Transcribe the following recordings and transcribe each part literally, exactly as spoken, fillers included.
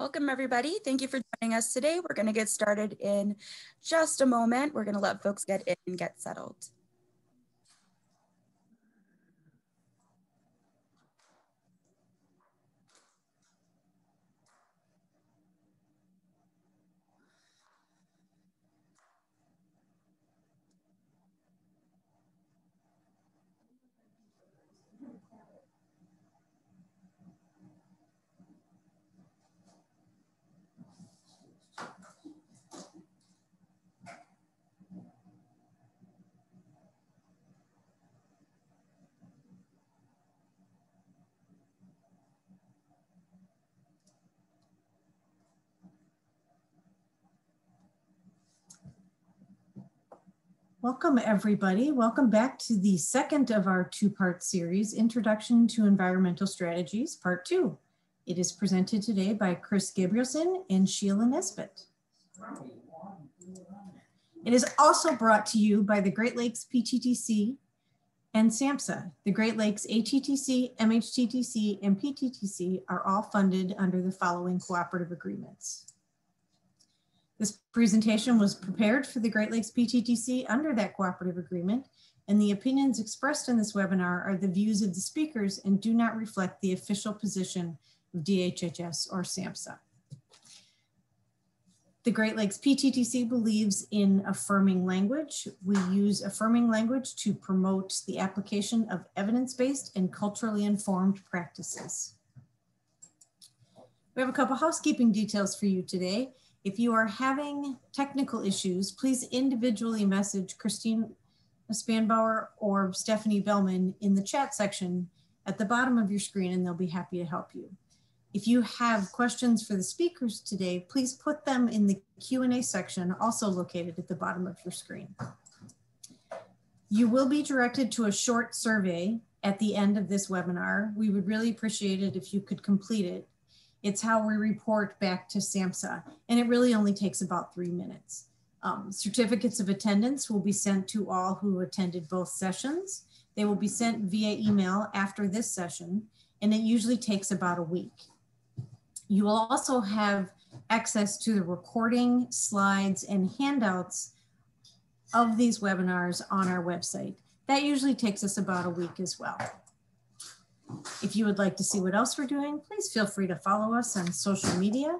Welcome, everybody. Thank you for joining us today. We're going to get started in just a moment. We're going to let folks get in and get settled. Welcome, everybody. Welcome back to the second of our two-part series, Introduction to Environmental Strategies, Part Two. It is presented today by Kris Gabrielsen and Shelia Nesbitt. It is also brought to you by the Great Lakes P T T C and SAMHSA. The Great Lakes A T T C, M H T T C, and P T T C are all funded under the following cooperative agreements. This presentation was prepared for the Great Lakes P T T C under that cooperative agreement, and the opinions expressed in this webinar are the views of the speakers and do not reflect the official position of D H H S or SAMHSA. The Great Lakes P T T C believes in affirming language. We use affirming language to promote the application of evidence-based and culturally informed practices. We have a couple housekeeping details for you today. If you are having technical issues, please individually message Christine Spanbauer or Stephanie Bellman in the chat section at the bottom of your screen, and they'll be happy to help you. If you have questions for the speakers today, please put them in the Q and A section, also located at the bottom of your screen. You will be directed to a short survey at the end of this webinar. We would really appreciate it if you could complete it. It's how we report back to SAMHSA, and it really only takes about three minutes. Um, certificates of attendance will be sent to all who attended both sessions. They will be sent via email after this session, and it usually takes about a week. You will also have access to the recording, slides, and handouts of these webinars on our website. That usually takes us about a week as well. If you would like to see what else we're doing, please feel free to follow us on social media.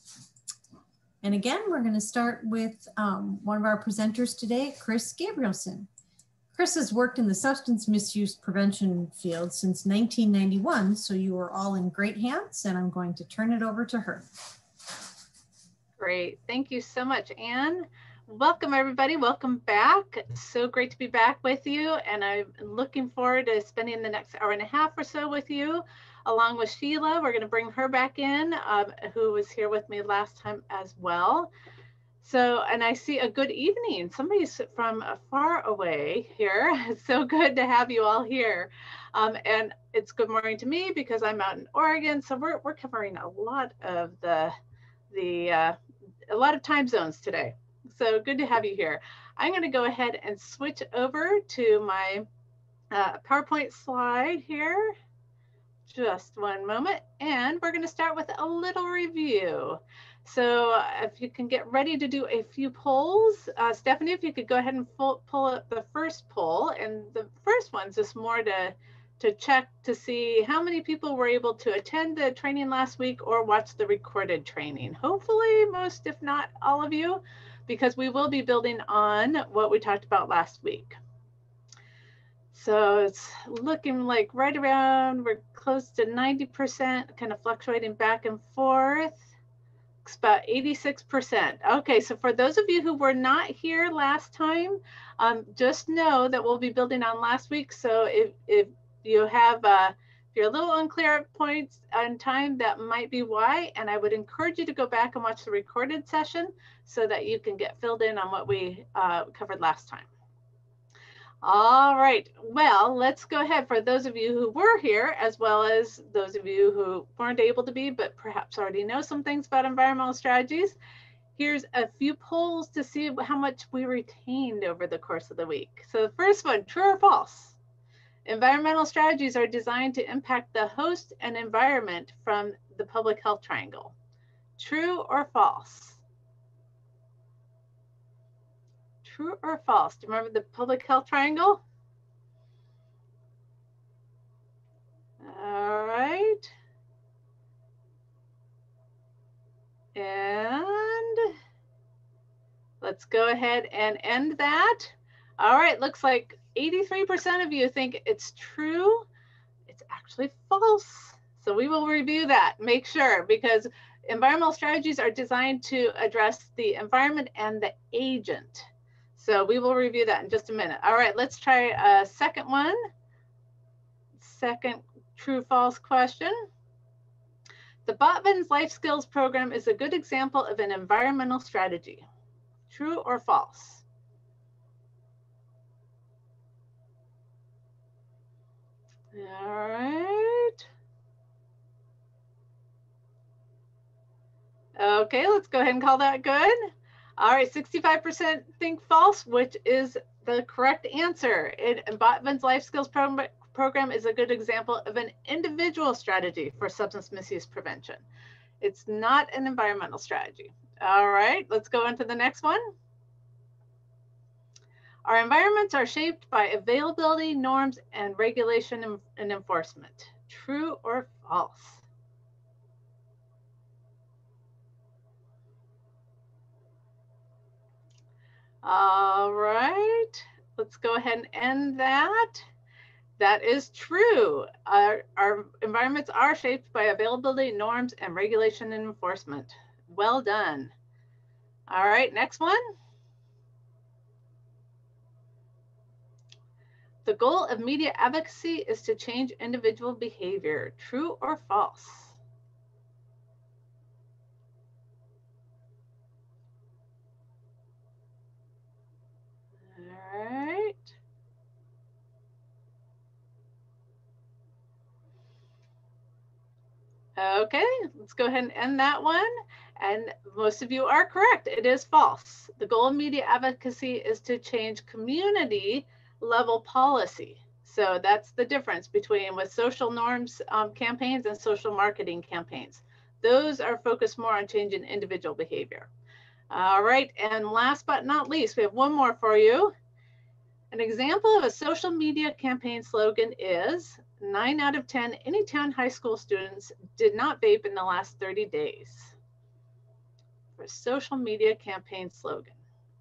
And again, we're going to start with um, one of our presenters today, Kris Gabrielsen. Kris has worked in the substance misuse prevention field since nineteen ninety-one, so you are all in great hands, and I'm going to turn it over to her. Great. Thank you so much, Anne. Welcome, everybody. Welcome back. So great to be back with you. And I'm looking forward to spending the next hour and a half or so with you, along with Shelia. We're going to bring her back in, um, who was here with me last time as well. So, and I see a good evening. Somebody's from far away here. It's so good to have you all here. Um, and it's good morning to me because I'm out in Oregon. So we're, we're covering a lot of the, the uh, a lot of time zones today. So good to have you here. I'm going to go ahead and switch over to my uh, PowerPoint slide here. Just one moment. And we're going to start with a little review. So uh, if you can get ready to do a few polls, uh, Stephanie, if you could go ahead and pull, pull up the first poll. And the first one's just more to, to check to see how many people were able to attend the training last week or watch the recorded training. Hopefully most, if not all of you, because we will be building on what we talked about last week. So it's looking like right around, we're close to ninety percent, kind of fluctuating back and forth. It's about eighty-six percent. Okay, so for those of you who were not here last time, um, just know that we'll be building on last week. So if, if you have, uh, if you're a little unclear at points on time, that might be why. And I would encourage you to go back and watch the recorded session so that you can get filled in on what we uh, covered last time. All right, well, let's go ahead. For those of you who were here, as well as those of you who weren't able to be, but perhaps already know some things about environmental strategies, here's a few polls to see how much we retained over the course of the week. So the first one, true or false? Environmental strategies are designed to impact the host and environment from the public health triangle. True or false? True or false? Do you remember the public health triangle? All right. And let's go ahead and end that. All right, looks like eighty-three percent of you think it's true. It's actually false. So we will review that, make sure, because environmental strategies are designed to address the environment and the agent. So we will review that in just a minute. All right, let's try a second one. Second true false question. The Botvin's Life Skills Program is a good example of an environmental strategy. True or false? All right. Okay, let's go ahead and call that good. All right, sixty-five percent think false, which is the correct answer. It, Botvin's Life Skills Program, program is a good example of an individual strategy for substance misuse prevention. It's not an environmental strategy. All right, let's go into the next one. Our environments are shaped by availability, norms, and regulation and, and enforcement. True or false? All right, let's go ahead and end that. That is true. Our, our environments are shaped by availability, norms, and regulation and enforcement. Well done. All right, next one. The goal of media advocacy is to change individual behavior. True or false? All right. Okay, let's go ahead and end that one. And most of you are correct. It is false. The goal of media advocacy is to change community level policy. So that's the difference between with social norms um, campaigns and social marketing campaigns. Those are focused more on changing individual behavior. All right, and last but not least, we have one more for you. An example of a social media campaign slogan is nine out of ten Anytown High School students did not vape in the last thirty days. For a social media campaign slogan.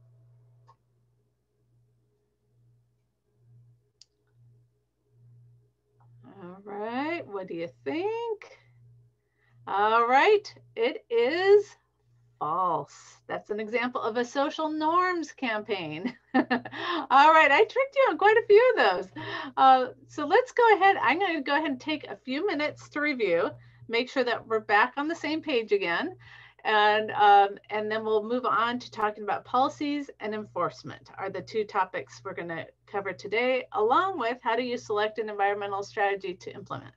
All right, what do you think? All right, it is false. That's an example of a social norms campaign. All right, I tricked you on quite a few of those. Uh, so let's go ahead. I'm going to go ahead and take a few minutes to review, make sure that we're back on the same page again. And, um, and then we'll move on to talking about policies and enforcement are the two topics we're going to cover today, along with how do you select an environmental strategy to implement.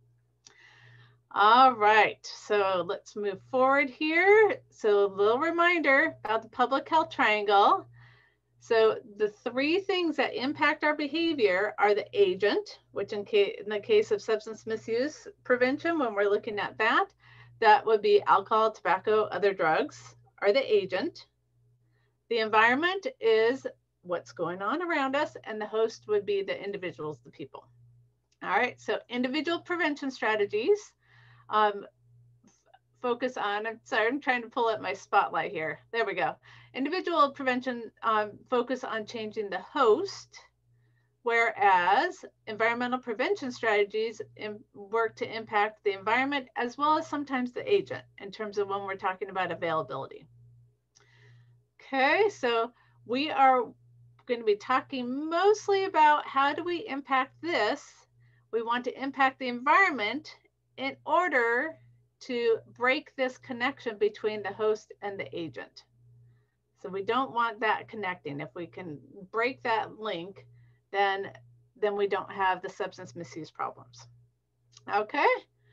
All right, so let's move forward here. So a little reminder about the public health triangle. So the three things that impact our behavior are the agent, which in, case, in the case of substance misuse prevention, when we're looking at that, that would be alcohol, tobacco, other drugs are the agent. The environment is what's going on around us, and the host would be the individuals, the people. All right, so individual prevention strategies um, focus on, I'm sorry, I'm trying to pull up my spotlight here. There we go. Individual prevention um, focus on changing the host, whereas environmental prevention strategies in, work to impact the environment as well as sometimes the agent in terms of when we're talking about availability. Okay, so we are going to be talking mostly about how do we impact this. We want to impact the environment in order to break this connection between the host and the agent. So we don't want that connecting. If we can break that link, then, then we don't have the substance misuse problems. Okay.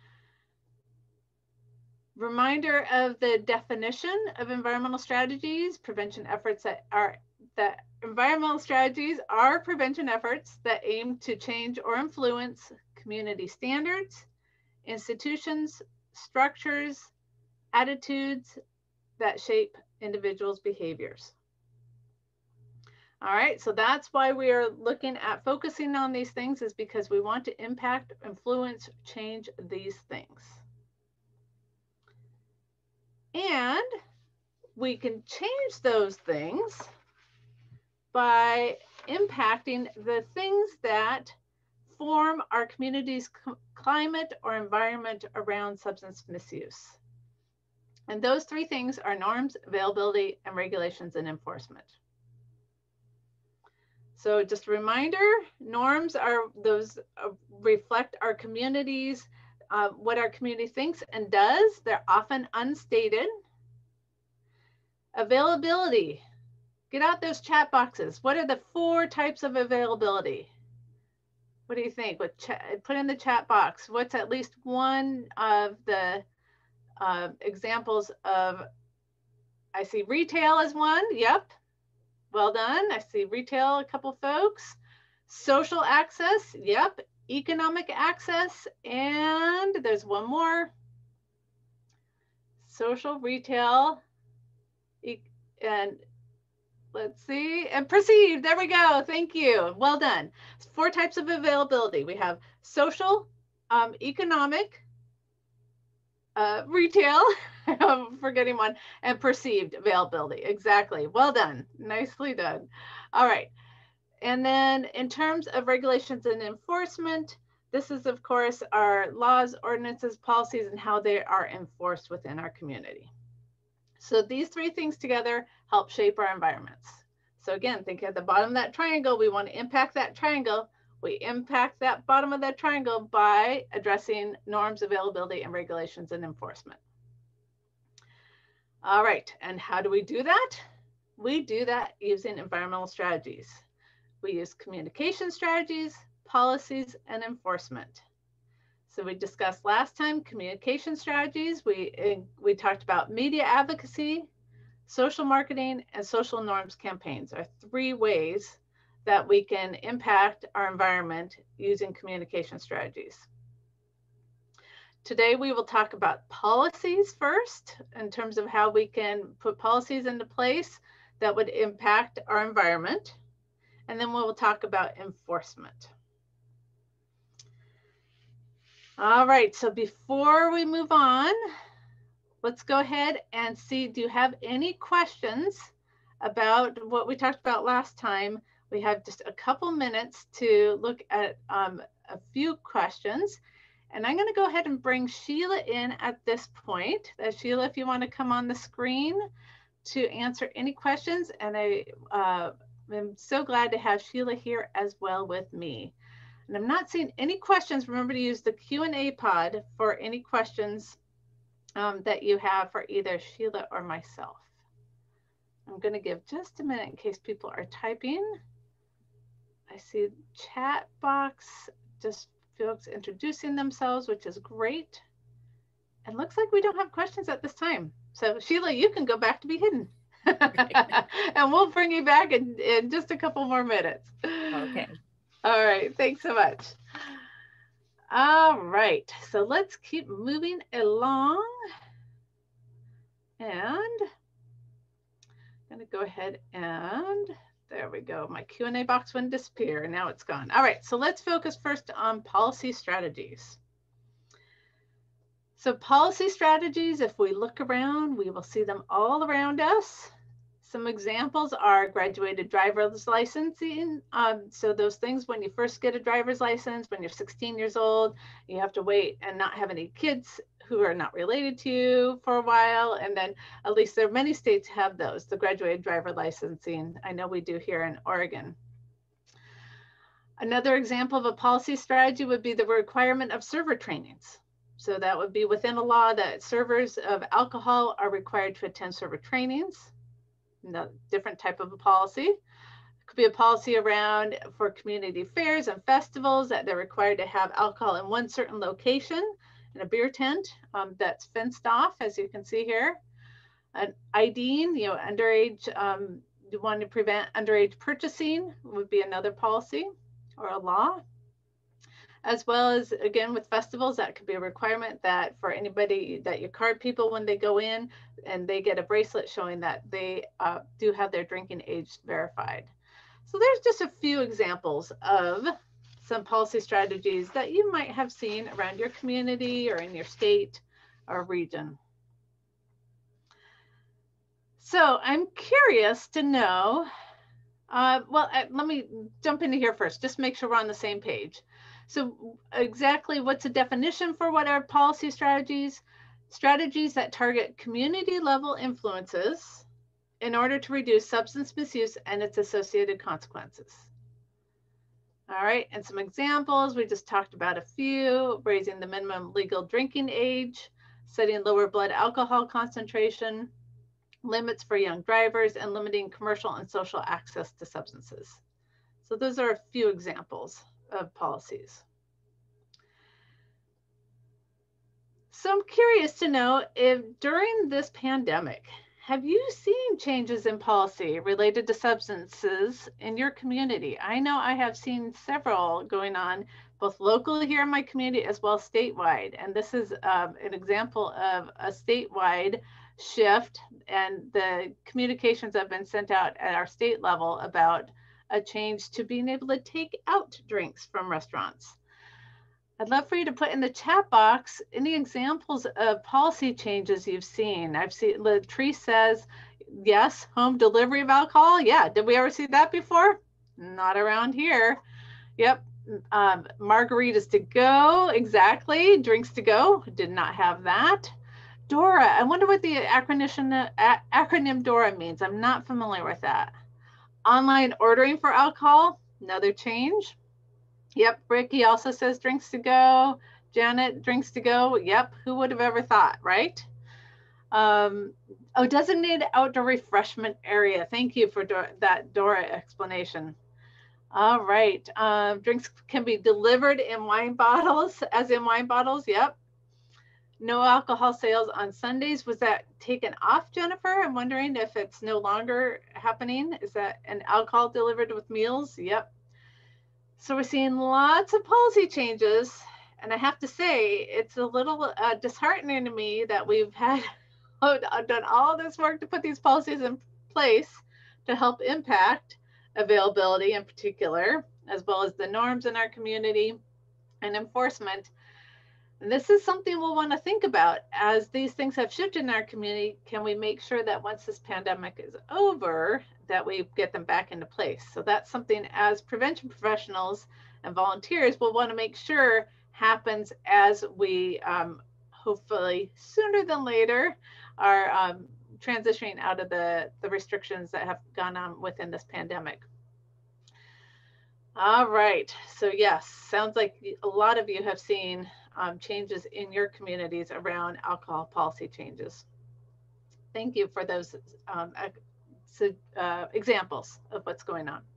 Reminder of the definition of environmental strategies. Prevention efforts that are, that environmental strategies are prevention efforts that aim to change or influence community standards, institutions, structures, attitudes that shape individuals' behaviors. All right, so that's why we are looking at focusing on these things, is because we want to impact, influence, change these things. And we can change those things by impacting the things that form our community's climate or environment around substance misuse. And those three things are norms, availability, and regulations and enforcement. So just a reminder, norms are those uh, reflect our communities, uh, what our community thinks and does. They're often unstated. Availability, get out those chat boxes. What are the four types of availability? What do you think? With put in the chat box, what's at least one of the uh, examples of, I see retail as one, yep. Well done. I see retail, a couple folks. Social access, yep. Economic access, and there's one more. Social, retail, e and let's see, and perceived. There we go. Thank you. Well done. Four types of availability. We have social, um, economic, uh, retail, I'm forgetting one, and perceived availability. Exactly. Well done. Nicely done. All right. And then in terms of regulations and enforcement, this is, of course, our laws, ordinances, policies, and how they are enforced within our community. So these three things together help shape our environments. So again, think at the bottom of that triangle, we want to impact that triangle. We impact that bottom of that triangle by addressing norms, availability, and regulations and enforcement. All right, and how do we do that? We do that using environmental strategies. We use communication strategies, policies, and enforcement. So we discussed last time communication strategies. We, we talked about media advocacy, social marketing, and social norms campaigns are three ways that we can impact our environment using communication strategies. Today, we will talk about policies first, in terms of how we can put policies into place that would impact our environment. And then we will talk about enforcement. All right, so before we move on, let's go ahead and see, do you have any questions about what we talked about last time? We have just a couple minutes to look at um, a few questions. And I'm gonna go ahead and bring Shelia in at this point. Uh, Shelia, if you wanna come on the screen to answer any questions. And I uh, am so glad to have Shelia here as well with me. And I'm not seeing any questions. Remember to use the Q and A pod for any questions um, that you have for either Shelia or myself. I'm gonna give just a minute in case people are typing. I see chat box, just folks introducing themselves, which is great. And looks like we don't have questions at this time. So Shelia, you can go back to be hidden. And we'll bring you back in, in just a couple more minutes. Okay. All right, thanks so much. All right, so let's keep moving along. And I'm gonna go ahead and, there we go. My Q and A box wouldn't disappear, and now it's gone. All right, so let's focus first on policy strategies. So policy strategies, if we look around, we will see them all around us. Some examples are graduated driver's licensing. Um, so those things when you first get a driver's license, when you're sixteen years old, you have to wait and not have any kids who are not related to you for a while. And then at least there are many states have those, the graduated driver licensing. I know we do here in Oregon. Another example of a policy strategy would be the requirement of server trainings. So that would be within a law that servers of alcohol are required to attend server trainings. No, different type of a policy. It could be a policy around for community fairs and festivals that they're required to have alcohol in one certain location, in a beer tent um, that's fenced off, as you can see here. An IDing, you know, underage, um, you want to prevent underage purchasing would be another policy or a law. as well as, again, with festivals, that could be a requirement that for anybody that you card people when they go in and they get a bracelet showing that they uh, do have their drinking age verified. So there's just a few examples of some policy strategies that you might have seen around your community or in your state or region. So I'm curious to know, uh, well, uh, let me jump into here first, just make sure we're on the same page. So exactly what's the definition for what are policy strategies? Strategies that target community level influences in order to reduce substance misuse and its associated consequences. All right, and some examples, we just talked about a few: raising the minimum legal drinking age, setting lower blood alcohol concentration, limits for young drivers, and limiting commercial and social access to substances. So those are a few examples of policies. So I'm curious to know if during this pandemic, have you seen changes in policy related to substances in your community? I know I have seen several going on both locally here in my community as well as statewide. And this is um, an example of a statewide shift and the communications that have been sent out at our state level about a change to being able to take out drinks from restaurants. I'd love for you to put in the chat box any examples of policy changes you've seen. I've seen, Latrice says, yes, home delivery of alcohol. Yeah, did we ever see that before? Not around here. Yep, um, margaritas to go, exactly. Drinks to go, did not have that. DORA, I wonder what the acronym, acronym DORA means. I'm not familiar with that. Online ordering for alcohol, another change. Yep, Ricky also says drinks to go. Janet, drinks to go. Yep, who would have ever thought, right? Um, oh, designated outdoor refreshment area. Thank you for Dora, that DORA explanation. All right, um, drinks can be delivered in wine bottles, as in wine bottles, yep. No alcohol sales on Sundays. Was that taken off, Jennifer? I'm wondering if it's no longer happening. Is that an alcohol delivered with meals? Yep. So we're seeing lots of policy changes, and I have to say it's a little uh, disheartening to me that we've had done all this work to put these policies in place to help impact availability in particular, as well as the norms in our community and enforcement. And this is something we'll want to think about as these things have shifted in our community. Can we make sure that once this pandemic is over, that we get them back into place? So that's something as prevention professionals and volunteers will want to make sure happens as we um, hopefully sooner than later are um, transitioning out of the, the restrictions that have gone on within this pandemic. All right, so yes, sounds like a lot of you have seen um, changes in your communities around alcohol policy changes. Thank you for those um, uh, examples of what's going on.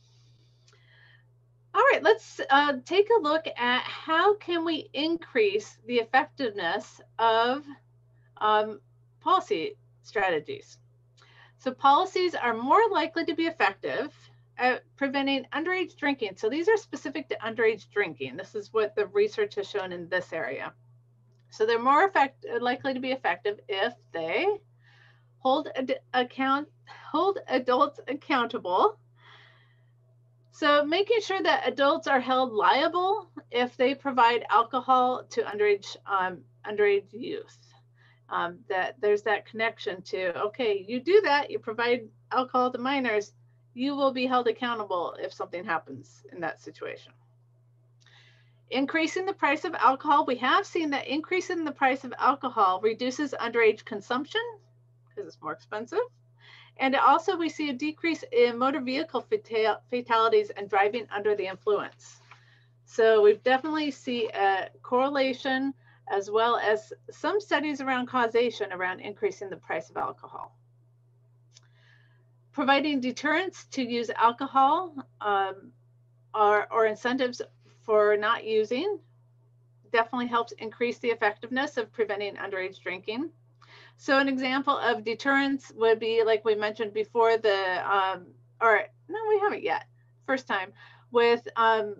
All right, let's uh, take a look at how can we increase the effectiveness of um, policy strategies. So policies are more likely to be effective at preventing underage drinking. So these are specific to underage drinking. This is what the research has shown in this area. So they're more effect likely to be effective if they hold ad account hold adults accountable. So making sure that adults are held liable if they provide alcohol to underage um, underage youth. Um, that there's that connection to, okay, you do that, you provide alcohol to minors, you will be held accountable if something happens in that situation. Increasing the price of alcohol. We have seen that increasing the price of alcohol reduces underage consumption because it's more expensive. And also we see a decrease in motor vehicle fatal fatalities and driving under the influence. So we definitely see a correlation as well as some studies around causation around increasing the price of alcohol. Providing deterrents to use alcohol um, or, or incentives for not using definitely helps increase the effectiveness of preventing underage drinking. So an example of deterrence would be, like we mentioned before, the, um, or no, we haven't yet, first time, with um,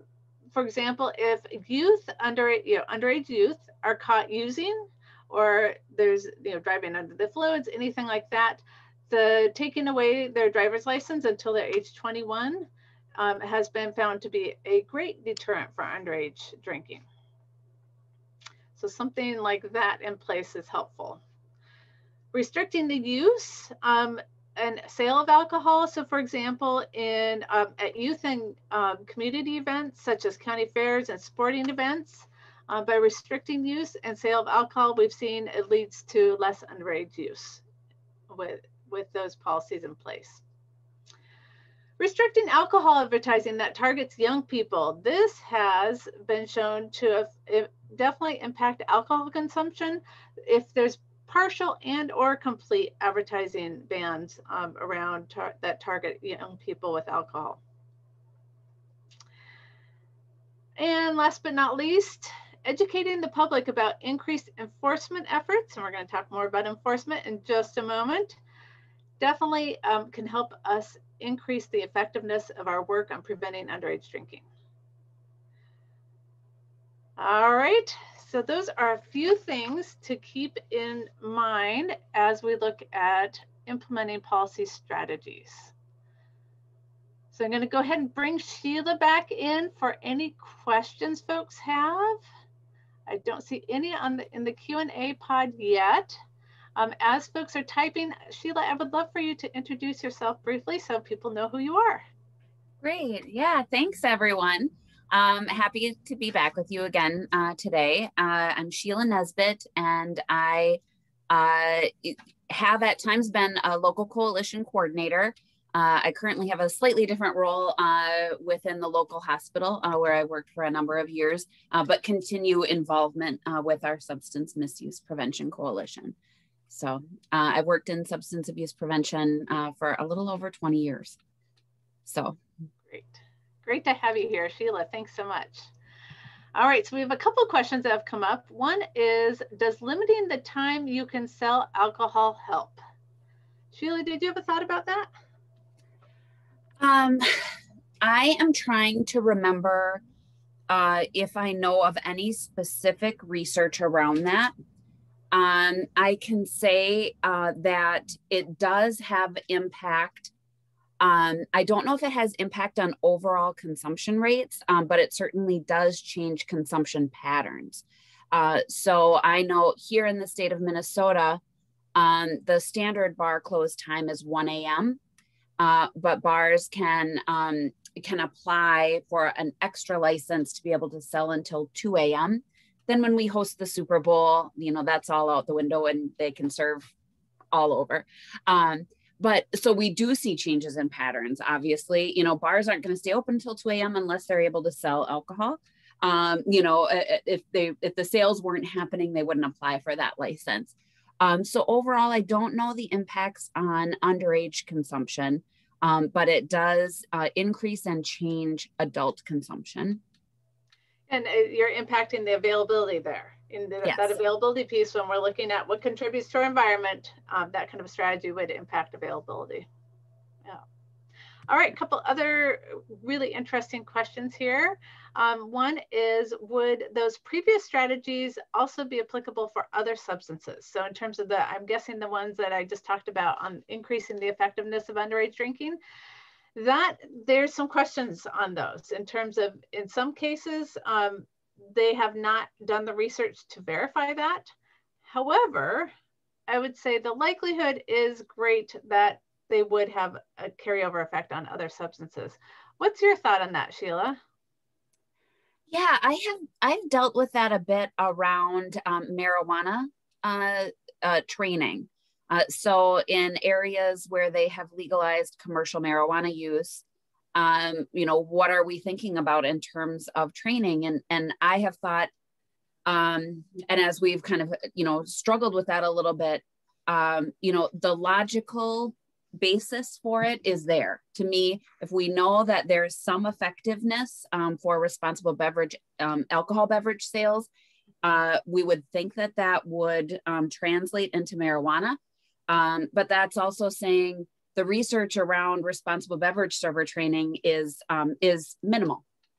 for example, if youth under, you know, underage youth are caught using, or there's, you know, driving under the influence, anything like that, the taking away their driver's license until they're age twenty-one um, has been found to be a great deterrent for underage drinking. So something like that in place is helpful. Restricting the use um, and sale of alcohol. So for example, in um, at youth and um, community events, such as county fairs and sporting events, uh, by restricting use and sale of alcohol, we've seen it leads to less underage use with, with those policies in place. Restricting alcohol advertising that targets young people. This has been shown to have definitely impact alcohol consumption if there's partial and or complete advertising bans um, around tar that target young people with alcohol. And last but not least, educating the public about increased enforcement efforts. And we're going to talk more about enforcement in just a moment. Definitely um, can help us increase the effectiveness of our work on preventing underage drinking. All right, so those are a few things to keep in mind as we look at implementing policy strategies. So I'm going to go ahead and bring Shelia back in for any questions folks have. I don't see any on the in the Q and A pod yet. Um, as folks are typing, Shelia, I would love for you to introduce yourself briefly so people know who you are. Great. Yeah, thanks everyone. Um, happy to be back with you again uh, today. Uh, I'm Shelia Nesbitt, and I uh, have at times been a local coalition coordinator. Uh, I currently have a slightly different role uh, within the local hospital uh, where I worked for a number of years, uh, but continue involvement uh, with our Substance Misuse Prevention Coalition. So uh, I've worked in substance abuse prevention uh, for a little over twenty years. So great. Great to have you here, Shelia. Thanks so much. All right, so we have a couple of questions that have come up. One is, does limiting the time you can sell alcohol help? Shelia, did you have a thought about that? Um, I am trying to remember uh, if I know of any specific research around that. Um, I can say uh, that it does have impact. Um, I don't know if it has impact on overall consumption rates, um, but it certainly does change consumption patterns. Uh, so I know here in the state of Minnesota, um, the standard bar close time is one A M, uh, but bars can, um, can apply for an extra license to be able to sell until two A M Then when we host the Super Bowl, you know, that's all out the window and they can serve all over. Um, but so we do see changes in patterns, obviously. You know, bars aren't going to stay open until two A M unless they're able to sell alcohol. Um, you know, if they if the sales weren't happening, they wouldn't apply for that license. Um, so overall, I don't know the impacts on underage consumption, um, but it does uh, increase and change adult consumption. And uh, you're impacting the availability there. In the, yes. That availability piece, when we're looking at what contributes to our environment, um, that kind of strategy would impact availability. Yeah. All right, a couple other really interesting questions here. Um, one is, would those previous strategies also be applicable for other substances? So in terms of the, I'm guessing the ones that I just talked about on increasing the effectiveness of underage drinking, that there's some questions on those in terms of, in some cases, um, they have not done the research to verify that. However, I would say the likelihood is great that they would have a carryover effect on other substances. What's your thought on that, Shelia? Yeah, I have, I've dealt with that a bit around um, marijuana uh, uh, training. Uh, so in areas where they have legalized commercial marijuana use, um, you know, what are we thinking about in terms of training? And, and I have thought, um, and as we've kind of, you know, struggled with that a little bit, um, you know, the logical basis for it is there. To me, if we know that there's some effectiveness um, for responsible beverage, um, alcohol beverage sales, uh, we would think that that would um, translate into marijuana. Um, but that's also saying the research around responsible beverage server training is, um, is minimal.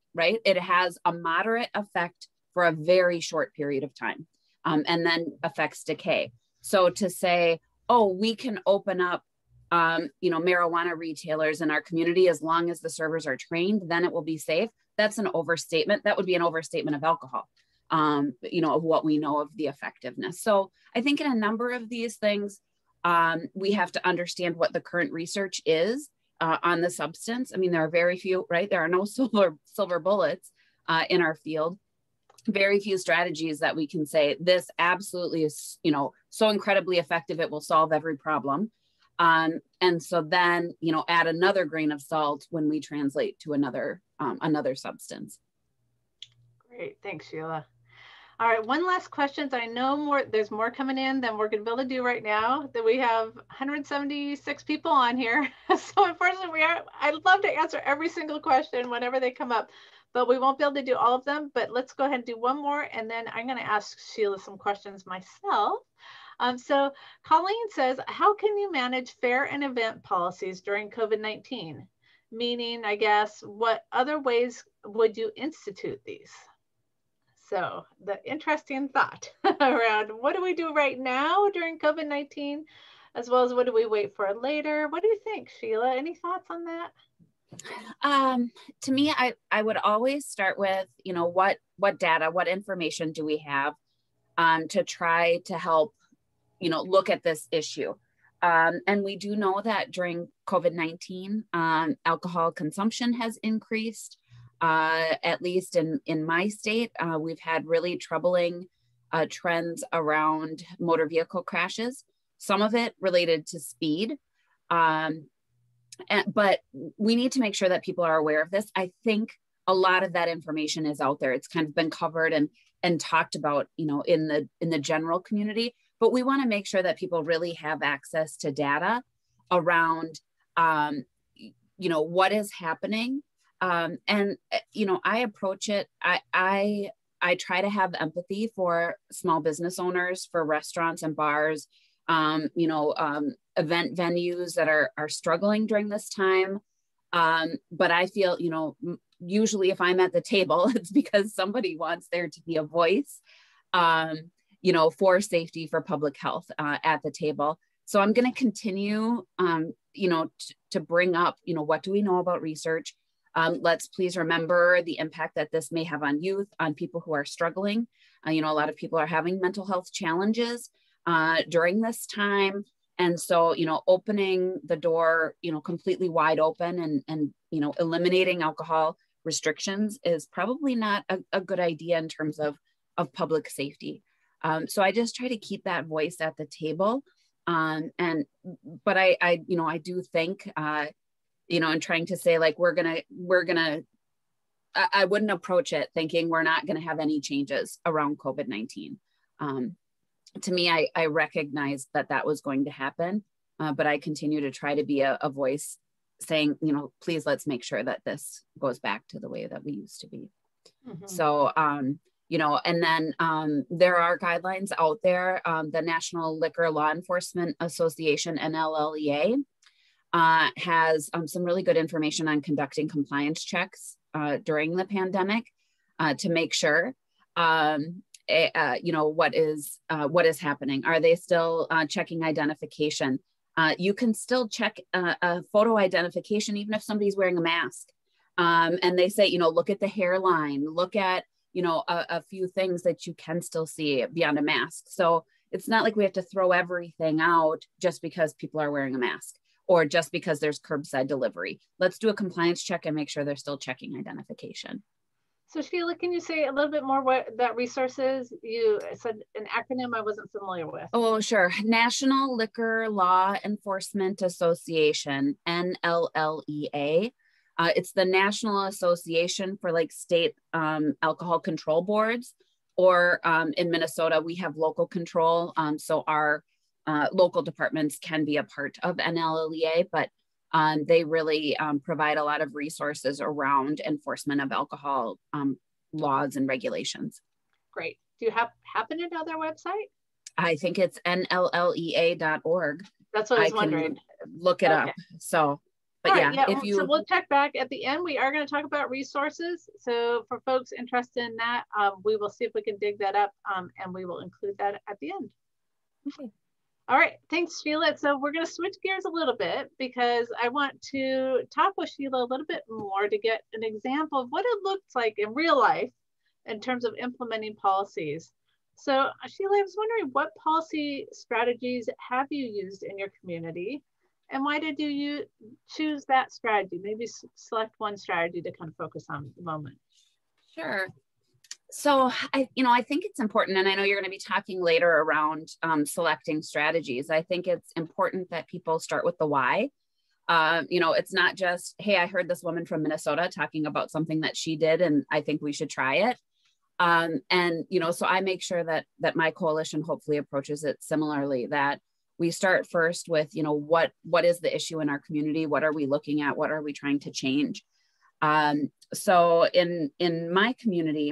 right? It has a moderate effect for a very short period of time, um, and then affects decay. So to say, oh, we can open up, um, you know, marijuana retailers in our community as long as the servers are trained, then it will be safe. That's an overstatement. That would be an overstatement of alcohol, um, you know, of what we know of the effectiveness. So I think in a number of these things, um, we have to understand what the current research is uh, on the substance. I mean, there are very few, right? There are no silver, silver bullets uh, in our field. Very few strategies that we can say this absolutely is, you know, so incredibly effective, it will solve every problem. Um, and so then, you know, add another grain of salt when we translate to another, um, another substance. Great, thanks, Sheila. All right, one last question. I know more, there's more coming in than we're gonna be able to do right now, that we have one hundred seventy-six people on here. So unfortunately we are, I'd love to answer every single question whenever they come up, but we won't be able to do all of them. But let's go ahead and do one more, and then I'm gonna ask Sheila some questions myself. Um, so Colleen says, how can you manage fair and event policies during COVID nineteen? Meaning, I guess, what other ways would you institute these? So the interesting thought around what do we do right now during COVID nineteen, as well as what do we wait for later? What do you think, Sheila? Any thoughts on that? Um, to me, I, I would always start with, you know, what, what data, what information do we have um, to try to help, you know, look at this issue. Um, and we do know that during COVID nineteen, um, alcohol consumption has increased. Uh, at least in, in my state, uh, we've had really troubling uh, trends around motor vehicle crashes, some of it related to speed. Um, and, but we need to make sure that people are aware of this. I think a lot of that information is out there. It's kind of been covered and, and talked about, you know, in the, in the general community, but we want to make sure that people really have access to data around, um, you know, what is happening. Um, and, you know, I approach it, I, I, I try to have empathy for small business owners, for restaurants and bars, um, you know, um, event venues that are, are struggling during this time. Um, but I feel, you know, usually if I'm at the table, it's because somebody wants there to be a voice, um, you know, for safety, for public health uh, at the table. So I'm going to continue, um, you know, t- to bring up, you know, what do we know about research? Um, let's please remember the impact that this may have on youth, on people who are struggling. Uh, you know, a lot of people are having mental health challenges uh, during this time. And so, you know, opening the door, you know, completely wide open and, and you know, eliminating alcohol restrictions is probably not a, a good idea in terms of, of public safety. Um, so I just try to keep that voice at the table. Um, and, but I, I, you know, I do think, uh, you know, and trying to say like, we're gonna, we're gonna, I, I wouldn't approach it thinking we're not gonna have any changes around COVID nineteen. Um, to me, I, I recognized that that was going to happen, uh, but I continue to try to be a, a voice saying, you know, please let's make sure that this goes back to the way that we used to be. Mm-hmm. So, um, you know, and then um, there are guidelines out there. Um, the National Liquor Law Enforcement Association, N L L E A, Uh, has um, some really good information on conducting compliance checks uh, during the pandemic uh, to make sure, um, a, uh, you know, what is uh, what is happening. Are they still uh, checking identification? Uh, you can still check uh, a photo identification even if somebody's wearing a mask. Um, and they say, you know, look at the hairline, look at, you know, a, a few things that you can still see beyond a mask. So it's not like we have to throw everything out just because people are wearing a mask, or just because there's curbside delivery. Let's do a compliance check and make sure they're still checking identification. So Sheila, can you say a little bit more what that resource is? You said an acronym I wasn't familiar with. Oh, sure. National Liquor Law Enforcement Association, N L L E A. Uh, it's the National Association for like state um, alcohol control boards, or um, in Minnesota, we have local control. Um, so our Uh, local departments can be a part of N L L E A, but um, they really um, provide a lot of resources around enforcement of alcohol um, laws and regulations. Great. Do you have happen to know their website? I think it's N L L E A dot org. That's what I was I wondering. Look it okay. up. So but right, yeah, yeah, if you, so we'll check back at the end. We are going to talk about resources. So for folks interested in that, um, we will see if we can dig that up, um, and we will include that at the end. okay. All right, thanks, Sheila. So we're going to switch gears a little bit because I want to talk with Sheila a little bit more to get an example of what it looks like in real life in terms of implementing policies. So Sheila, I was wondering, what policy strategies have you used in your community, and why did you choose that strategy? Maybe select one strategy to kind of focus on at the moment. Sure. So I, you know, I think it's important, and I know you're going to be talking later around um, selecting strategies. I think it's important that people start with the why. Uh, you know, it's not just, hey, I heard this woman from Minnesota talking about something that she did, and I think we should try it. Um, and, you know, so I make sure that that my coalition hopefully approaches it similarly, that we start first with, you know, what what is the issue in our community? What are we looking at? What are we trying to change? Um, so in in my community,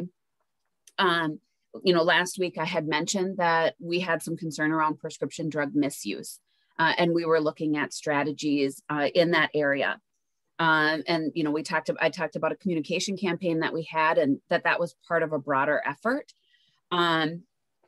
um, you know, last week I had mentioned that we had some concern around prescription drug misuse, uh, and we were looking at strategies uh, in that area. Um, and, you know, we talked, I talked about a communication campaign that we had, and that that was part of a broader effort. Um,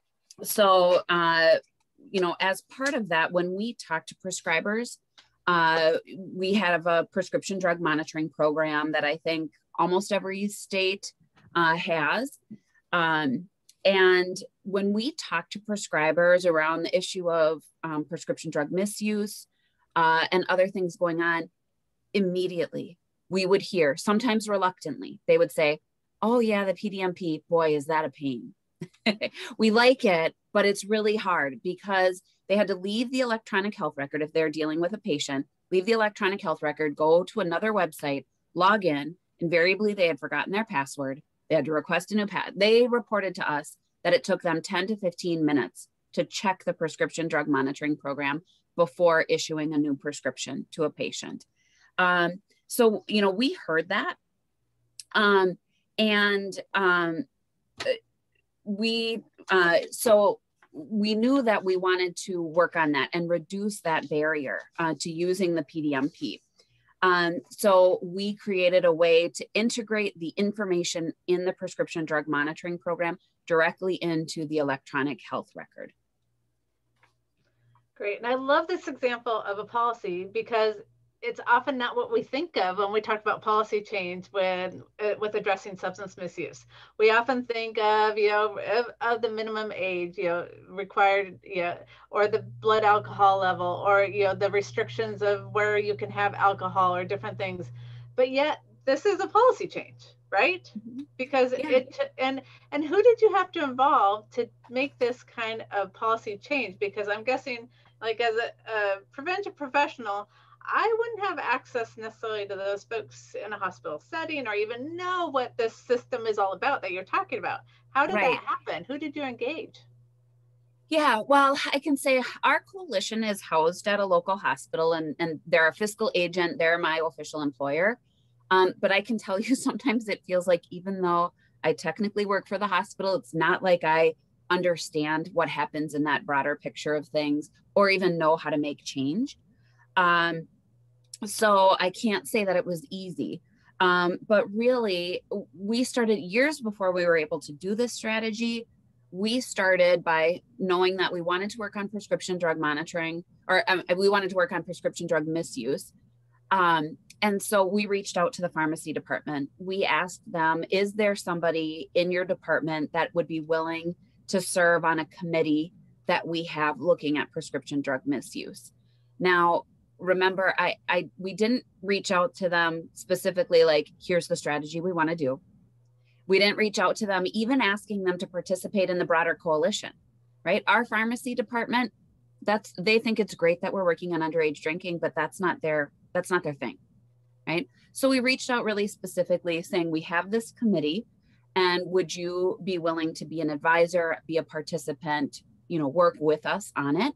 so, uh, you know, as part of that, when we talk to prescribers, uh, we have a prescription drug monitoring program that I think almost every state uh, has. Um, and when we talk to prescribers around the issue of um, prescription drug misuse uh, and other things going on, immediately we would hear, sometimes reluctantly, they would say, oh yeah, the P D M P, boy, is that a pain. We like it, but it's really hard because they had to leave the electronic health record if they're dealing with a patient, leave the electronic health record, go to another website, log in. Invariably, they had forgotten their password. They had to request a new pad. They reported to us that it took them ten to fifteen minutes to check the prescription drug monitoring program before issuing a new prescription to a patient. Um, so, you know, we heard that. Um, and um, we, uh, so we knew that we wanted to work on that and reduce that barrier uh, to using the P D M P. Um, so we created a way to integrate the information in the prescription drug monitoring program directly into the electronic health record. Great. And I love this example of a policy because it's often not what we think of when we talk about policy change with, uh, with addressing substance misuse. We often think of, you know, of, of the minimum age, you know, required, you know, or the blood alcohol level, or, you know, the restrictions of where you can have alcohol or different things. But yet this is a policy change, right? Mm-hmm. Because yeah. it, and, and who did you have to involve to make this kind of policy change? Because I'm guessing, like, as a, a prevention professional, I wouldn't have access necessarily to those folks in a hospital setting or even know what this system is all about that you're talking about. How did right. that happen? Who did you engage? Yeah, well, I can say our coalition is housed at a local hospital, and, and they're a fiscal agent. They're my official employer. Um, but I can tell you sometimes it feels like even though I technically work for the hospital, it's not like I understand what happens in that broader picture of things or even know how to make change. Um, so I can't say that it was easy, um, but really we started years before we were able to do this strategy. We started by knowing that we wanted to work on prescription drug monitoring, or um, we wanted to work on prescription drug misuse. Um, and so we reached out to the pharmacy department. We asked them, is there somebody in your department that would be willing to serve on a committee that we have looking at prescription drug misuse? Now, remember, I, I, we didn't reach out to them specifically, like, here's the strategy we want to do. We didn't reach out to them, even asking them to participate in the broader coalition, right? Our pharmacy department, that's, they think it's great that we're working on underage drinking, but that's not their, that's not their thing, right? So we reached out really specifically saying, we have this committee, and would you be willing to be an advisor, be a participant, you know, work with us on it?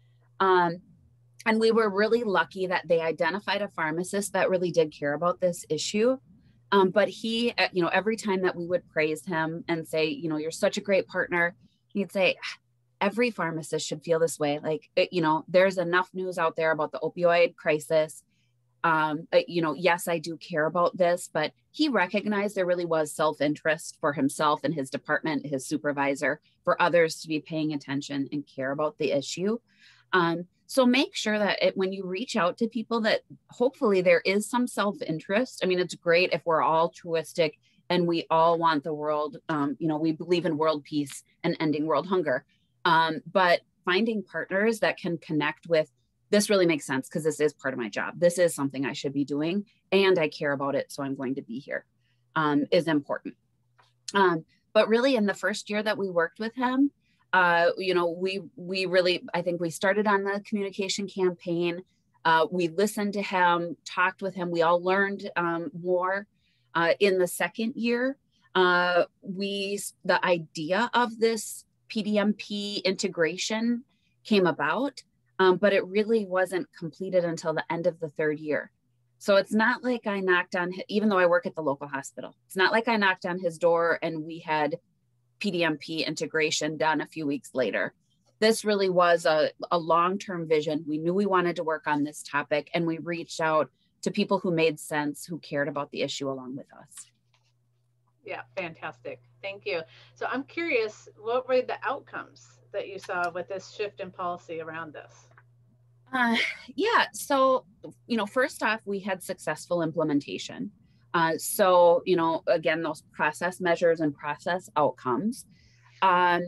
Um, And we were really lucky that they identified a pharmacist that really did care about this issue. Um, but he, you know, every time that we would praise him and say, you know, you're such a great partner, he'd say, every pharmacist should feel this way. Like, it, you know, there's enough news out there about the opioid crisis. um, uh, you know, yes, I do care about this, but he recognized there really was self-interest for himself and his department, his supervisor, for others to be paying attention and care about the issue. Um, so make sure that it, when you reach out to people, that hopefully there is some self-interest. I mean, it's great if we're all altruistic and we all want the world, um, you know, we believe in world peace and ending world hunger. Um, but finding partners that can connect with, this really makes sense because this is part of my job. This is something I should be doing and I care about it, so I'm going to be here, um, is important. Um, but really in the first year that we worked with him, uh, you know, we, we really, I think we started on the communication campaign. Uh, we listened to him, talked with him. We all learned um, more. Uh, in the second year, uh, we, the idea of this P D M P integration came about, um, but it really wasn't completed until the end of the third year. So it's not like I knocked on, even though I work at the local hospital, it's not like I knocked on his door and we had P D M P integration done a few weeks later. This really was a, a long-term vision. We knew we wanted to work on this topic, and we reached out to people who made sense, who cared about the issue along with us. Yeah, fantastic. Thank you. So I'm curious, what were the outcomes that you saw with this shift in policy around this? Uh, yeah, so, you know, first off, we had successful implementation. Uh, so, you know, again, those process measures and process outcomes. Um,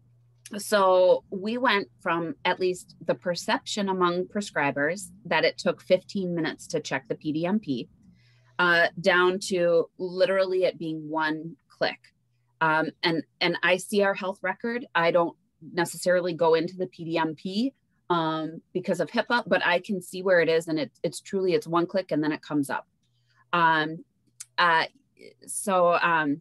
so we went from at least the perception among prescribers that it took fifteen minutes to check the P D M P, uh, down to literally it being one click. Um, and, and I see our health record. I don't necessarily go into the P D M P um, because of HIPAA, but I can see where it is, and it, it's truly, it's one click and then it comes up. Um, uh, so, um,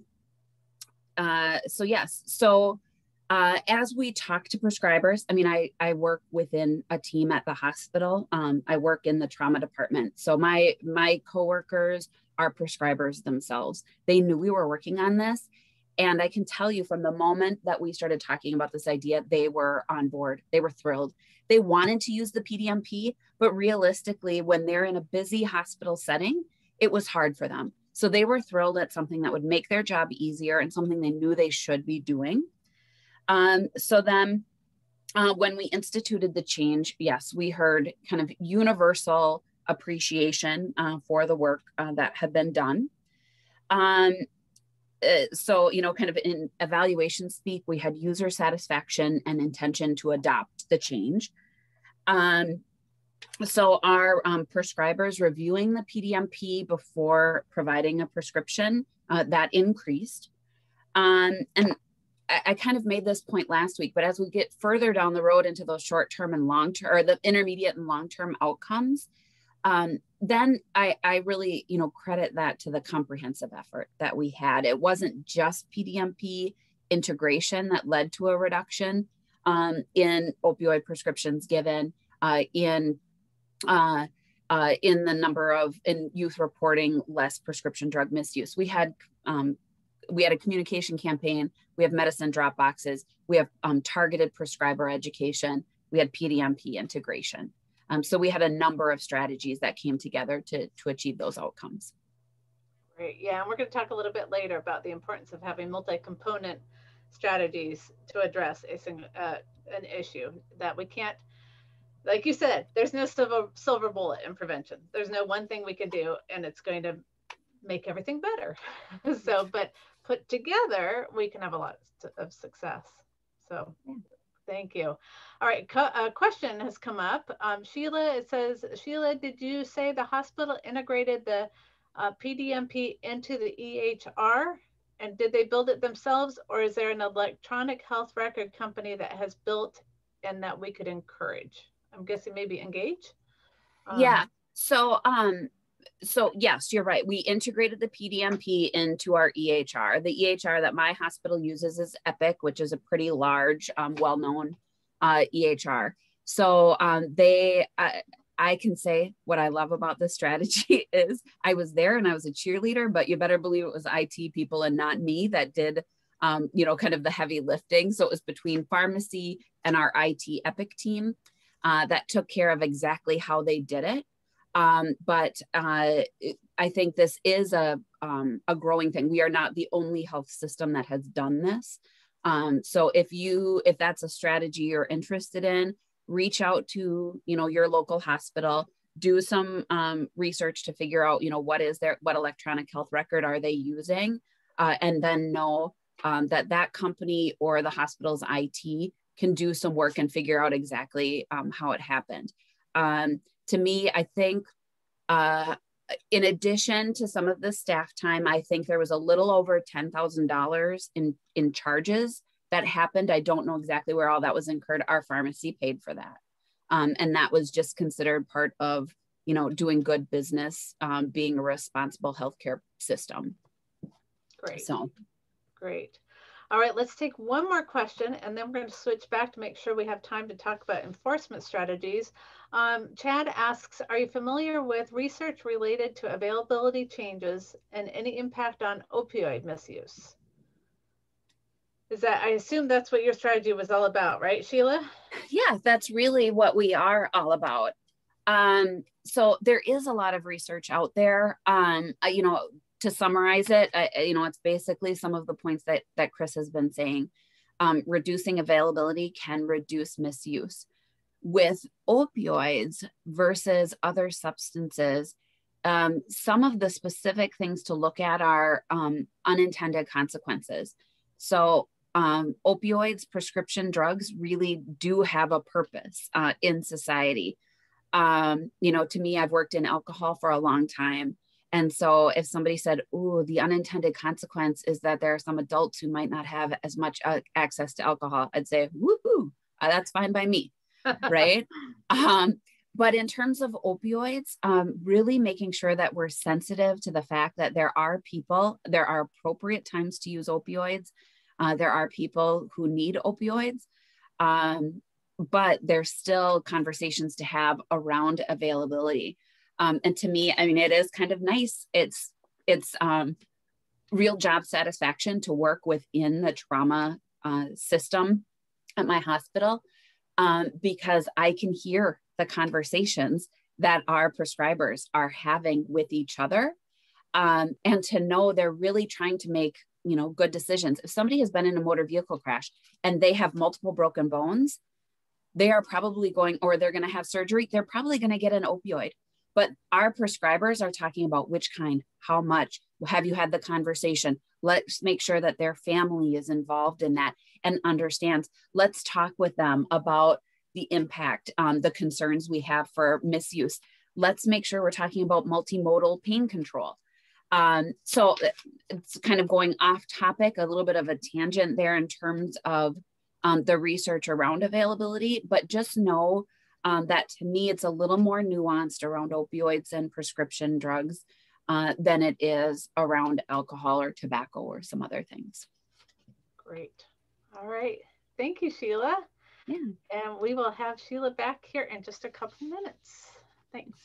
uh, so yes, so uh, as we talk to prescribers, I mean, I, I work within a team at the hospital. Um, I work in the trauma department. So my, my coworkers are prescribers themselves. They knew we were working on this. And I can tell you from the moment that we started talking about this idea, they were on board. They were thrilled. They wanted to use the P D M P, but realistically, when they're in a busy hospital setting, it was hard for them. So they were thrilled at something that would make their job easier and something they knew they should be doing. Um, so then uh, when we instituted the change, yes, we heard kind of universal appreciation uh, for the work uh, that had been done. Um, uh, so, you know, kind of in evaluation speak, we had user satisfaction and intention to adopt the change. Um, so our um, prescribers reviewing the P D M P before providing a prescription, uh, that increased. Um, and I, I kind of made this point last week, but as we get further down the road into those short-term and long-term, or the intermediate and long-term outcomes, um, then I, I really, you know, credit that to the comprehensive effort that we had. It wasn't just P D M P integration that led to a reduction um, in opioid prescriptions given, uh, in uh, uh, in the number of in youth reporting less prescription drug misuse. We had um, we had a communication campaign. We have medicine drop boxes. We have um, targeted prescriber education. We had P D M P integration. Um, so we had a number of strategies that came together to, to achieve those outcomes. Great. Yeah, and we're going to talk a little bit later about the importance of having multi-component strategies to address a single, uh, an issue that we can't, like you said, there's no silver, silver bullet in prevention. There's no one thing we can do and it's going to make everything better. So, but put together, we can have a lot of success. So yeah. Thank you. All right, a question has come up. Um, Sheila, it says, Sheila, did you say the hospital integrated the uh, P D M P into the E H R? And did they build it themselves, or is there an electronic health record company that has built and that we could encourage? I'm guessing maybe Engage? Um, yeah, so um, so yes, you're right. We integrated the P D M P into our E H R. The E H R that my hospital uses is Epic, which is a pretty large, um, well-known uh, E H R. So um, they, uh, I can say what I love about this strategy is I was there and I was a cheerleader, but you better believe it was I T people and not me that did, um, you know, kind of the heavy lifting. So it was between pharmacy and our I T Epic team uh, that took care of exactly how they did it. Um, but uh, I think this is a, um, a growing thing. We are not the only health system that has done this. Um, so if you, if that's a strategy you're interested in, reach out to, you know, your local hospital, do some um, research to figure out, you know, what is their, what electronic health record are they using? Uh, and then know um, that that company or the hospital's I T can do some work and figure out exactly um, how it happened. Um, to me, I think uh, in addition to some of the staff time, I think there was a little over ten thousand dollars in, in charges that happened. I don't know exactly where all that was incurred. Our pharmacy paid for that. Um, and that was just considered part of, you know, doing good business, um, being a responsible healthcare system. Great. So, great. All right, let's take one more question, and then we're going to switch back to make sure we have time to talk about enforcement strategies. Um, Chad asks, are you familiar with research related to availability changes and any impact on opioid misuse? Is that, I assume that's what your strategy was all about, right, Sheila? Yeah, that's really what we are all about. Um, so there is a lot of research out there. Um, you know, to summarize it, uh, you know, it's basically some of the points that, that Kris has been saying. Um, reducing availability can reduce misuse. With opioids versus other substances, um, some of the specific things to look at are um, unintended consequences. So um, opioids, prescription drugs really do have a purpose uh, in society. Um, you know, to me, I've worked in alcohol for a long time. And so if somebody said, oh, the unintended consequence is that there are some adults who might not have as much uh, access to alcohol, I'd say, woohoo, uh, that's fine by me, right? Um, but in terms of opioids, um, really making sure that we're sensitive to the fact that there are people, there are appropriate times to use opioids. Uh, there are people who need opioids, um, but there's still conversations to have around availability. Um, and to me, I mean, it is kind of nice. It's, it's um, real job satisfaction to work within the trauma uh, system at my hospital um, because I can hear the conversations that our prescribers are having with each other. Um, and to know they're really trying to make, you know, good decisions. If somebody has been in a motor vehicle crash and they have multiple broken bones, they are probably going, or they're going to have surgery, they're probably going to get an opioid. But our prescribers are talking about which kind, how much, have you had the conversation? Let's make sure that their family is involved in that and understands. Let's talk with them about the impact, um, the concerns we have for misuse. Let's make sure we're talking about multimodal pain control. Um, so it's kind of going off topic, a little bit of a tangent there in terms of um, the research around availability, but just know Um, that to me, it's a little more nuanced around opioids and prescription drugs uh, than it is around alcohol or tobacco or some other things. Great. All right. Thank you, Sheila. Yeah. And we will have Sheila back here in just a couple minutes. Thanks.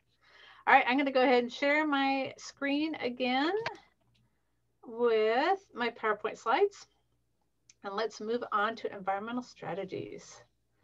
All right. I'm going to go ahead and share my screen again with my PowerPoint slides. And let's move on to environmental strategies.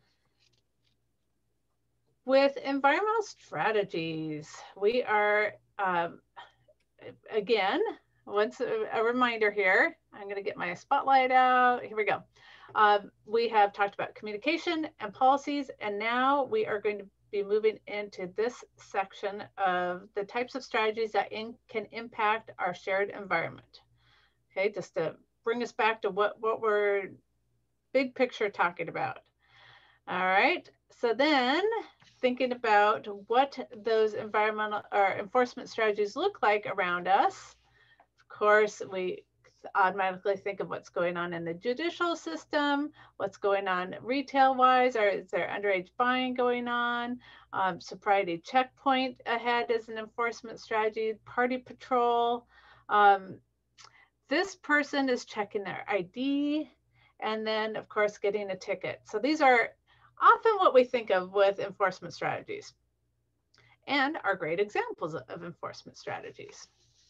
With environmental strategies, we are, um, again, once a, a reminder here, I'm going to get my spotlight out. Here we go. Um, we have talked about communication and policies, and now we are going to be moving into this section of the types of strategies that in, can impact our shared environment. Okay, just to bring us back to what, what we're big picture talking about. All right, so then thinking about what those environmental or enforcement strategies look like around us. Of course, we automatically think of what's going on in the judicial system, what's going on retail-wise, or is there underage buying going on? Um, sobriety checkpoint ahead as an enforcement strategy, party patrol. Um, this person is checking their I D, and then, of course, getting a ticket. So these are often what we think of with enforcement strategies and are great examples of enforcement strategies.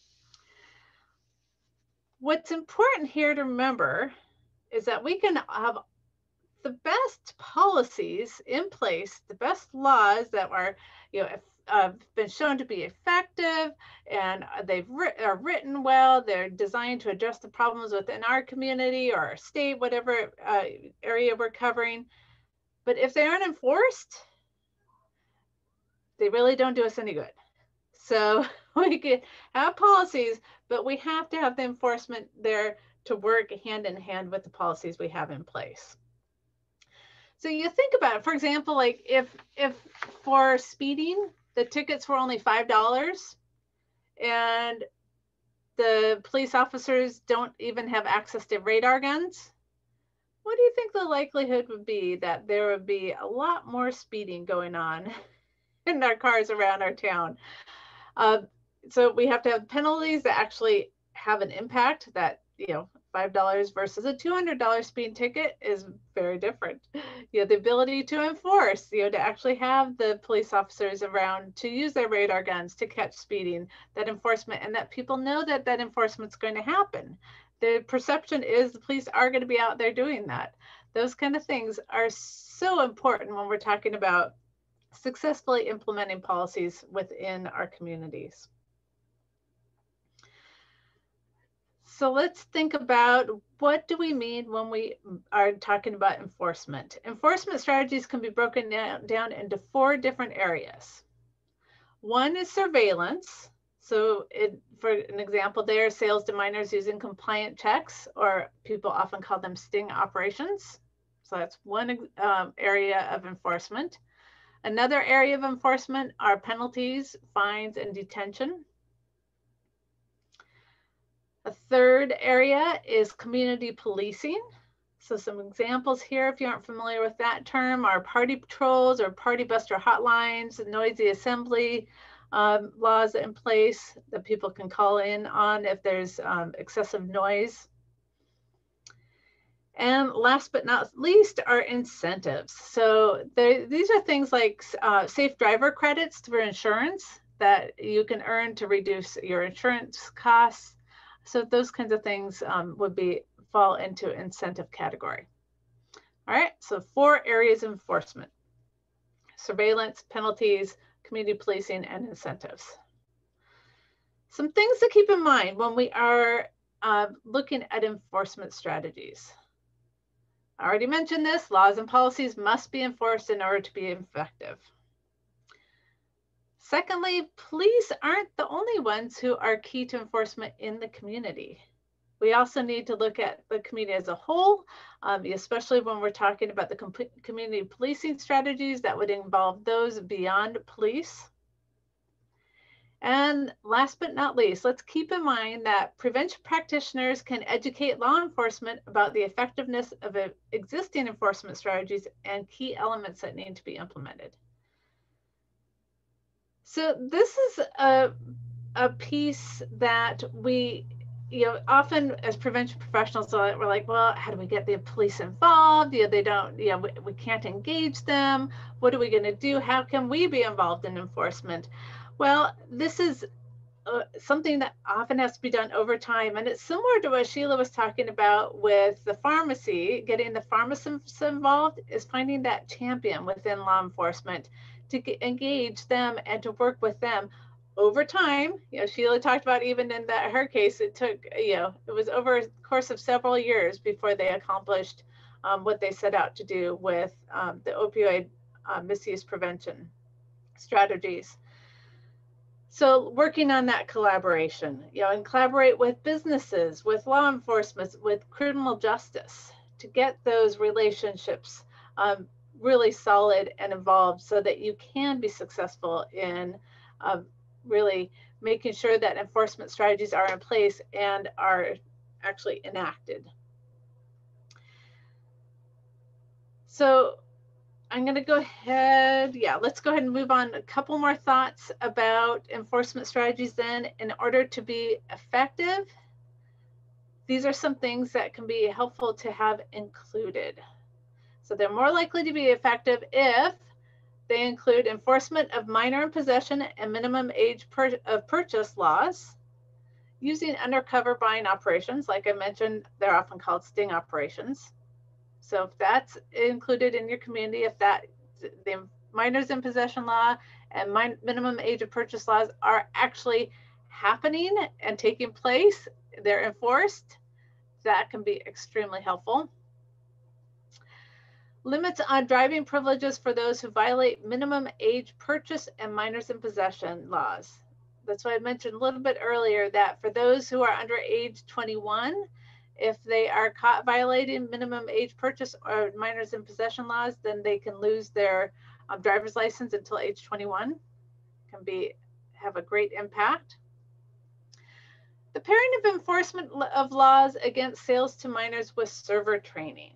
What's important here to remember is that we can have the best policies in place, the best laws that are, you know, uh, been shown to be effective, and they've writ are written well. They're designed to address the problems within our community or our state, whatever uh, area we're covering. But if they aren't enforced, they really don't do us any good. So we could have policies, but we have to have the enforcement there to work hand in hand with the policies we have in place. So you think about it, for example, like if, if for speeding, the tickets were only five dollars and the police officers don't even have access to radar guns, what do you think the likelihood would be that there would be a lot more speeding going on in our cars around our town? Uh, so we have to have penalties that actually have an impact. That, you know, five dollars versus a two hundred dollar speeding ticket is very different. You know, the ability to enforce, you know, to actually have the police officers around to use their radar guns to catch speeding, that enforcement, and that people know that that enforcement's going to happen. The perception is the police are going to be out there doing that. Those kind of things are so important when we're talking about successfully implementing policies within our communities. So let's think about, what do we mean when we are talking about enforcement? Enforcement strategies can be broken down, down into four different areas. One is surveillance. So it, for an example there, sales to minors using compliant checks, or people often call them sting operations. So that's one um, area of enforcement. Another area of enforcement are penalties, fines, and detention. A third area is community policing. So some examples here, if you aren't familiar with that term, are party patrols or party buster hotlines, noisy assembly um, laws in place that people can call in on if there's um, excessive noise. And last but not least are incentives. So these are things like uh, safe driver credits for insurance that you can earn to reduce your insurance costs. So those kinds of things um, would be fall into incentive category. All right, so four areas of enforcement: surveillance, penalties, community policing, and incentives. Some things to keep in mind when we are uh, looking at enforcement strategies. I already mentioned this, laws and policies must be enforced in order to be effective. Secondly, police aren't the only ones who are key to enforcement in the community. We also need to look at the community as a whole, um, especially when we're talking about the community policing strategies that would involve those beyond police. And last but not least, let's keep in mind that prevention practitioners can educate law enforcement about the effectiveness of existing enforcement strategies and key elements that need to be implemented. So this is a, a piece that we, you know, often as prevention professionals, we're like, well, how do we get the police involved? You know, they don't, you know, we, we can't engage them. What are we going to do? How can we be involved in enforcement? Well, this is uh, something that often has to be done over time. And it's similar to what Shelia was talking about with the pharmacy, getting the pharmacists involved, is finding that champion within law enforcement to get, engage them and to work with them over time. You know, Shelia talked about even in that her case, it took, you know, it was over a course of several years before they accomplished um, what they set out to do with um, the opioid uh, misuse prevention strategies. So working on that collaboration, you know, and collaborate with businesses, with law enforcement, with criminal justice to get those relationships um, really solid and involved so that you can be successful in um, really making sure that enforcement strategies are in place and are actually enacted. So I'm going to go ahead. Yeah, let's go ahead and move on. A couple more thoughts about enforcement strategies then. In order to be effective, these are some things that can be helpful to have included. So they're more likely to be effective if they include enforcement of minor in possession and minimum age per of purchase laws, using undercover buying operations. Like I mentioned, they're often called sting operations. So if that's included in your community, if that the minors in possession law and min minimum age of purchase laws are actually happening and taking place, they're enforced, that can be extremely helpful. Limits on driving privileges for those who violate minimum age purchase and minors in possession laws. That's why I mentioned a little bit earlier that for those who are under age twenty-one, if they are caught violating minimum age purchase or minors in possession laws, then they can lose their um, driver's license until age twenty-one. Can be have a great impact. The pairing of enforcement of laws against sales to minors with server training.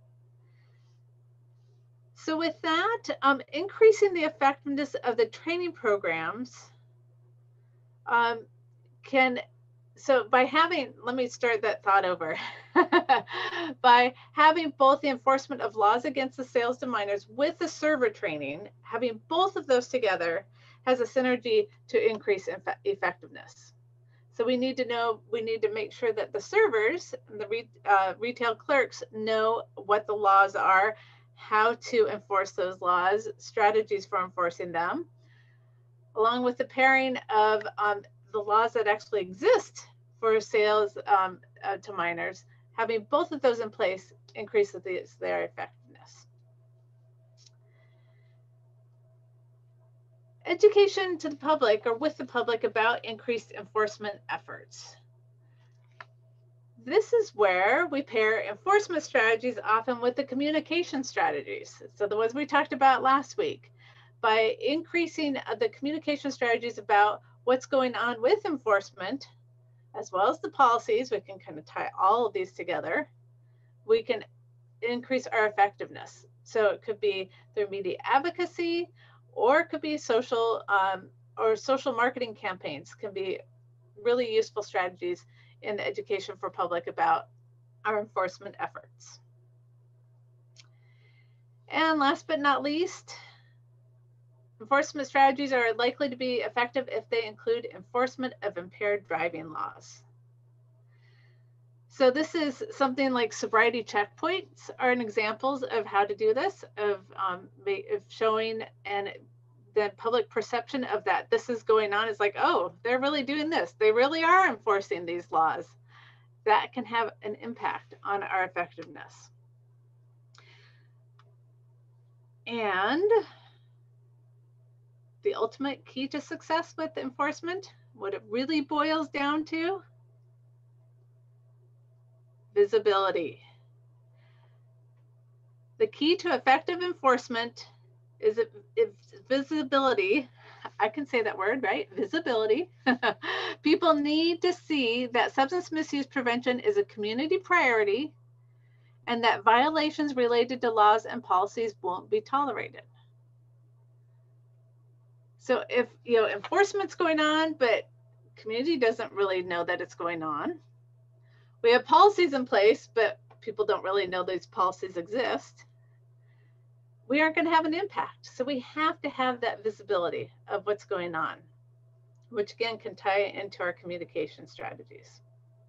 So with that, um, increasing the effectiveness of the training programs um, can, so by having, let me start that thought over. By having both the enforcement of laws against the sales to minors with the server training, having both of those together has a synergy to increase effectiveness. So we need to know, we need to make sure that the servers and the re, uh, retail clerks know what the laws are, how to enforce those laws, strategies for enforcing them, along with the pairing of um, the laws that actually exist for sales um, uh, to minors. Having both of those in place increases the, their effectiveness. Education to the public or with the public about increased enforcement efforts. This is where we pair enforcement strategies often with the communication strategies. So the ones we talked about last week. By increasing the communication strategies about what's going on with enforcement, as well as the policies, we can kind of tie all of these together. We can increase our effectiveness. So it could be through media advocacy, or it could be social um, or social marketing campaigns can be really useful strategies in the education for public about our enforcement efforts. And last but not least, enforcement strategies are likely to be effective if they include enforcement of impaired driving laws. So this is something like sobriety checkpoints are an examples of how to do this, of, um, of showing and the public perception of that this is going on is like, oh, they're really doing this. They really are enforcing these laws. That can have an impact on our effectiveness. And the ultimate key to success with enforcement, what it really boils down to, visibility. The key to effective enforcement is it, it's visibility. I can say that word, right? Visibility. People need to see that substance misuse prevention is a community priority and that violations related to laws and policies won't be tolerated. So if, you know, enforcement's going on, but community doesn't really know that it's going on. We have policies in place, but people don't really know these policies exist. We aren't going to have an impact. So we have to have that visibility of what's going on, which again can tie into our communication strategies.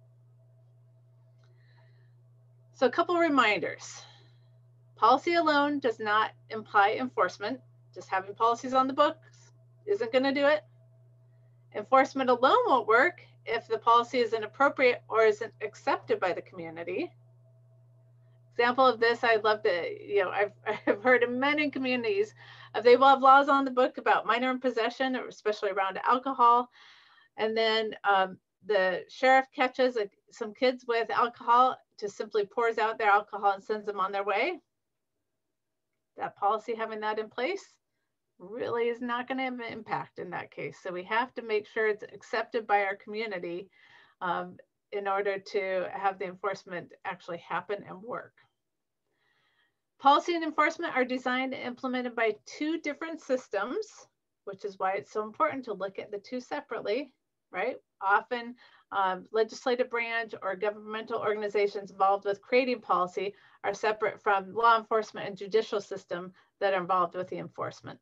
So a couple reminders. Policy alone does not imply enforcement. Just having policies on the books isn't going to do it. Enforcement alone won't work if the policy is inappropriate or isn't accepted by the community. Example of this, I'd love to, you know, I've, I've heard in many communities of they will have laws on the book about minor in possession, especially around alcohol. And then um, the sheriff catches like, some kids with alcohol, just simply pours out their alcohol and sends them on their way. That policy, having that in place, really is not going to have an impact in that case. So we have to make sure it's accepted by our community um, in order to have the enforcement actually happen and work. Policy and enforcement are designed and implemented by two different systems, which is why it's so important to look at the two separately, right? Often um, legislative branch or governmental organizations involved with creating policy are separate from law enforcement and judicial system that are involved with the enforcement.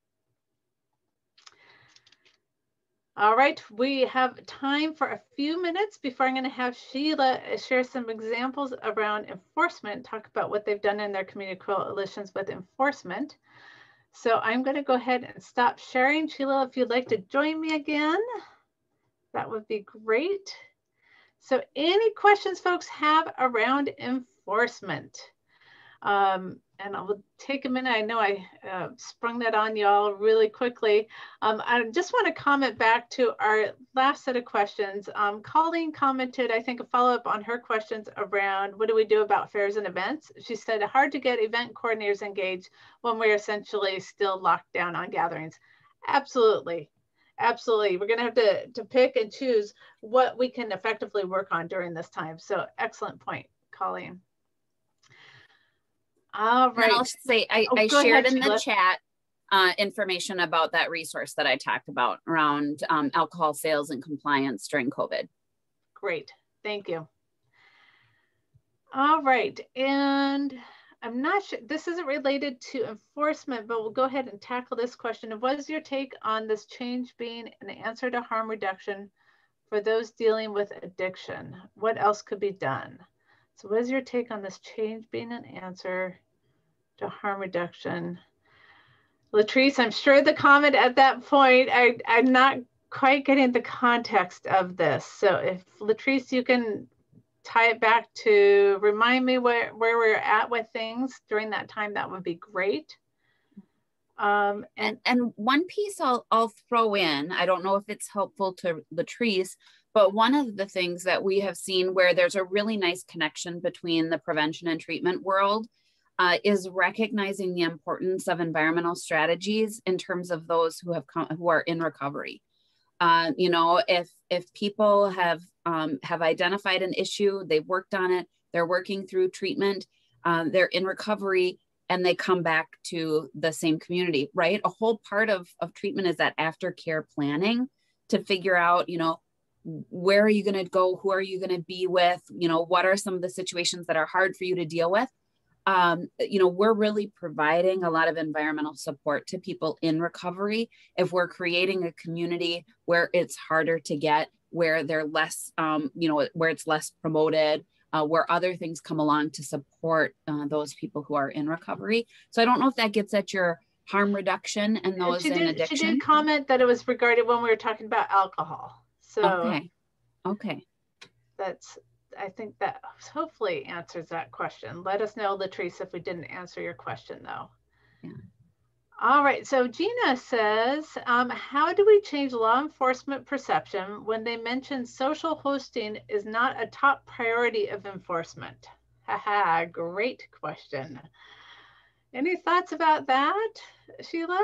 All right, we have time for a few minutes before I'm going to have Sheila share some examples around enforcement, talk about what they've done in their community coalitions with enforcement. So I'm going to go ahead and stop sharing. Sheila, if you'd like to join me again, that would be great. So any questions folks have around enforcement? Um, and I'll take a minute. I know I uh, sprung that on y'all really quickly. Um, I just want to comment back to our last set of questions. Um, Colleen commented, I think, a follow-up on her questions around what do we do about fairs and events. She said, hard to get event coordinators engaged when we're essentially still locked down on gatherings. Absolutely. Absolutely. We're going to have to, to pick and choose what we can effectively work on during this time. So excellent point, Colleen. All right. And I'll say I, oh, I shared ahead, in Sheila. the chat uh, information about that resource that I talked about around um, alcohol sales and compliance during COVID. Great. Thank you. All right. And I'm not sure, this isn't related to enforcement, but we'll go ahead and tackle this question. What is your take on this change being an answer to harm reduction for those dealing with addiction? What else could be done? So what is your take on this change being an answer to harm reduction? Latrice, I'm sure the comment at that point, I, I'm not quite getting the context of this. So if Latrice, you can tie it back to remind me where, where we're at with things during that time, that would be great. Um, and, and and one piece I'll, I'll throw in, I don't know if it's helpful to Latrice, but one of the things that we have seen where there's a really nice connection between the prevention and treatment world uh, is recognizing the importance of environmental strategies in terms of those who have come, who are in recovery. Uh, you know, if if people have um, have identified an issue, they've worked on it, they're working through treatment, um, they're in recovery, and they come back to the same community, right? A whole part of, of treatment is that aftercare planning to figure out, you know, where are you going to go? Who are you going to be with? You know, what are some of the situations that are hard for you to deal with? Um, you know, we're really providing a lot of environmental support to people in recovery. If we're creating a community where it's harder to get, where they're less, um, you know, where it's less promoted, uh, where other things come along to support uh, those people who are in recovery. So I don't know if that gets at your harm reduction and those she in did, addiction. She did comment that it was regarded when we were talking about alcohol. So okay, okay. That's, I think that hopefully answers that question. Let us know, Latrice, if we didn't answer your question though. Yeah. All right, so Gina says, um, how do we change law enforcement perception when they mention social hosting is not a top priority of enforcement? Haha, great question. Any thoughts about that, Sheila?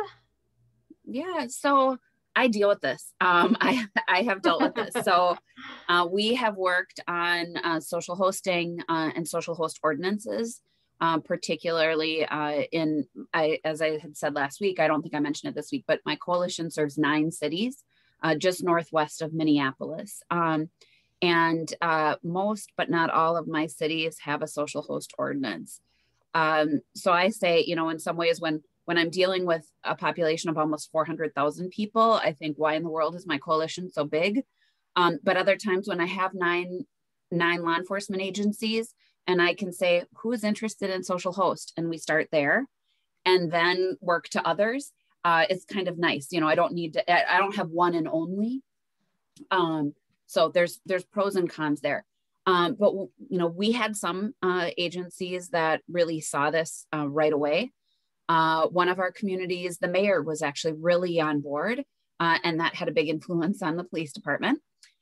Yeah, so I deal with this. Um, I, I have dealt with this. So uh, we have worked on uh, social hosting uh, and social host ordinances, um, particularly uh, in, I, as I had said last week, I don't think I mentioned it this week, but my coalition serves nine cities uh, just northwest of Minneapolis. Um, and uh, most, but not all of my cities have a social host ordinance. Um, so I say, you know, in some ways when When I'm dealing with a population of almost four hundred thousand people, I think, why in the world is my coalition so big? Um, but other times when I have nine, nine law enforcement agencies and I can say, who's interested in social host? And we start there and then work to others. Uh, it's kind of nice. You know, I don't need to, I don't have one and only. Um, so there's, there's pros and cons there. Um, but, you know, we had some uh, agencies that really saw this uh, right away. Uh, one of our communities, the mayor was actually really on board, uh, and that had a big influence on the police department.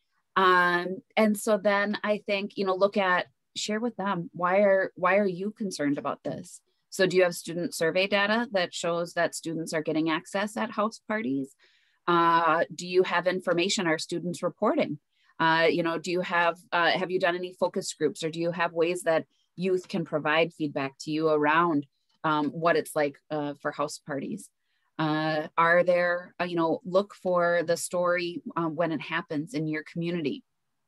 Um, and so then I think, you know, look at, share with them, why are, why are you concerned about this? So do you have student survey data that shows that students are getting access at house parties? Uh, do you have information, are students reporting? Uh, you know, do you have, uh, have you done any focus groups, or do you have ways that youth can provide feedback to you around Um, what it's like uh, for house parties? Uh, are there, uh, you know, look for the story um, when it happens in your community.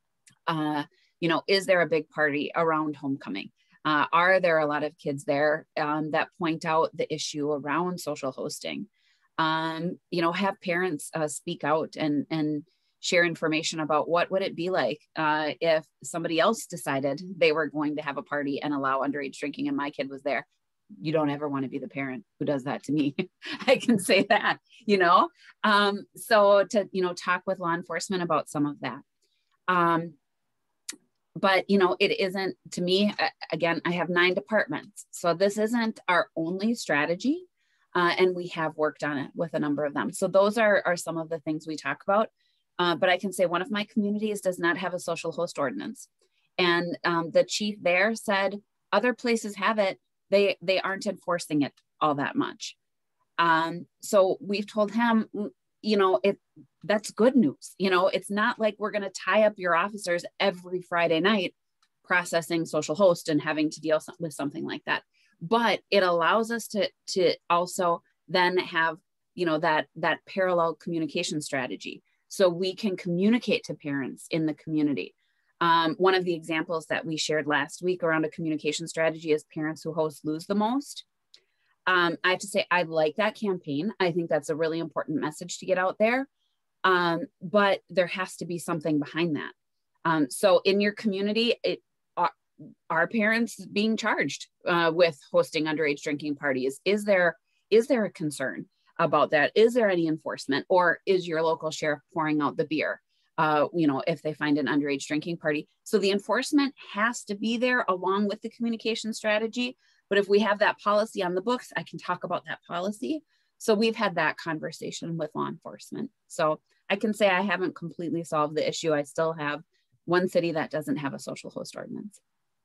Uh, you know, is there a big party around homecoming? Uh, are there a lot of kids there um, that point out the issue around social hosting? Um, you know, have parents uh, speak out and, and share information about what would it be like uh, if somebody else decided they were going to have a party and allow underage drinking and my kid was there. you don't ever want to be the parent who does that to me. I can say that, you know, um, so to, you know, talk with law enforcement about some of that. Um, but, you know, it isn't, to me, again, I have nine departments. So this isn't our only strategy. Uh, and we have worked on it with a number of them. So those are, are some of the things we talk about. Uh, but I can say one of my communities does not have a social host ordinance. And um, the chief there said other places have it. They, they aren't enforcing it all that much. Um, so we've told him, you know, it, that's good news. You know, it's not like we're going to tie up your officers every Friday night processing social host and having to deal with something like that. But it allows us to, to also then have, you know, that, that parallel communication strategy. So we can communicate to parents in the community. Um, one of the examples that we shared last week around a communication strategy is parents who host lose the most. Um, I have to say, I like that campaign. I think that's a really important message to get out there. Um, but there has to be something behind that. Um, so in your community, it, are, are parents being charged uh, with hosting underage drinking parties? Is there, is there a concern about that? Is there any enforcement, or is your local sheriff pouring out the beer? Uh, you know, if they find an underage drinking party. So the enforcement has to be there along with the communication strategy. But if we have that policy on the books, I can talk about that policy. So we've had that conversation with law enforcement. So I can say I haven't completely solved the issue. I still have one city that doesn't have a social host ordinance.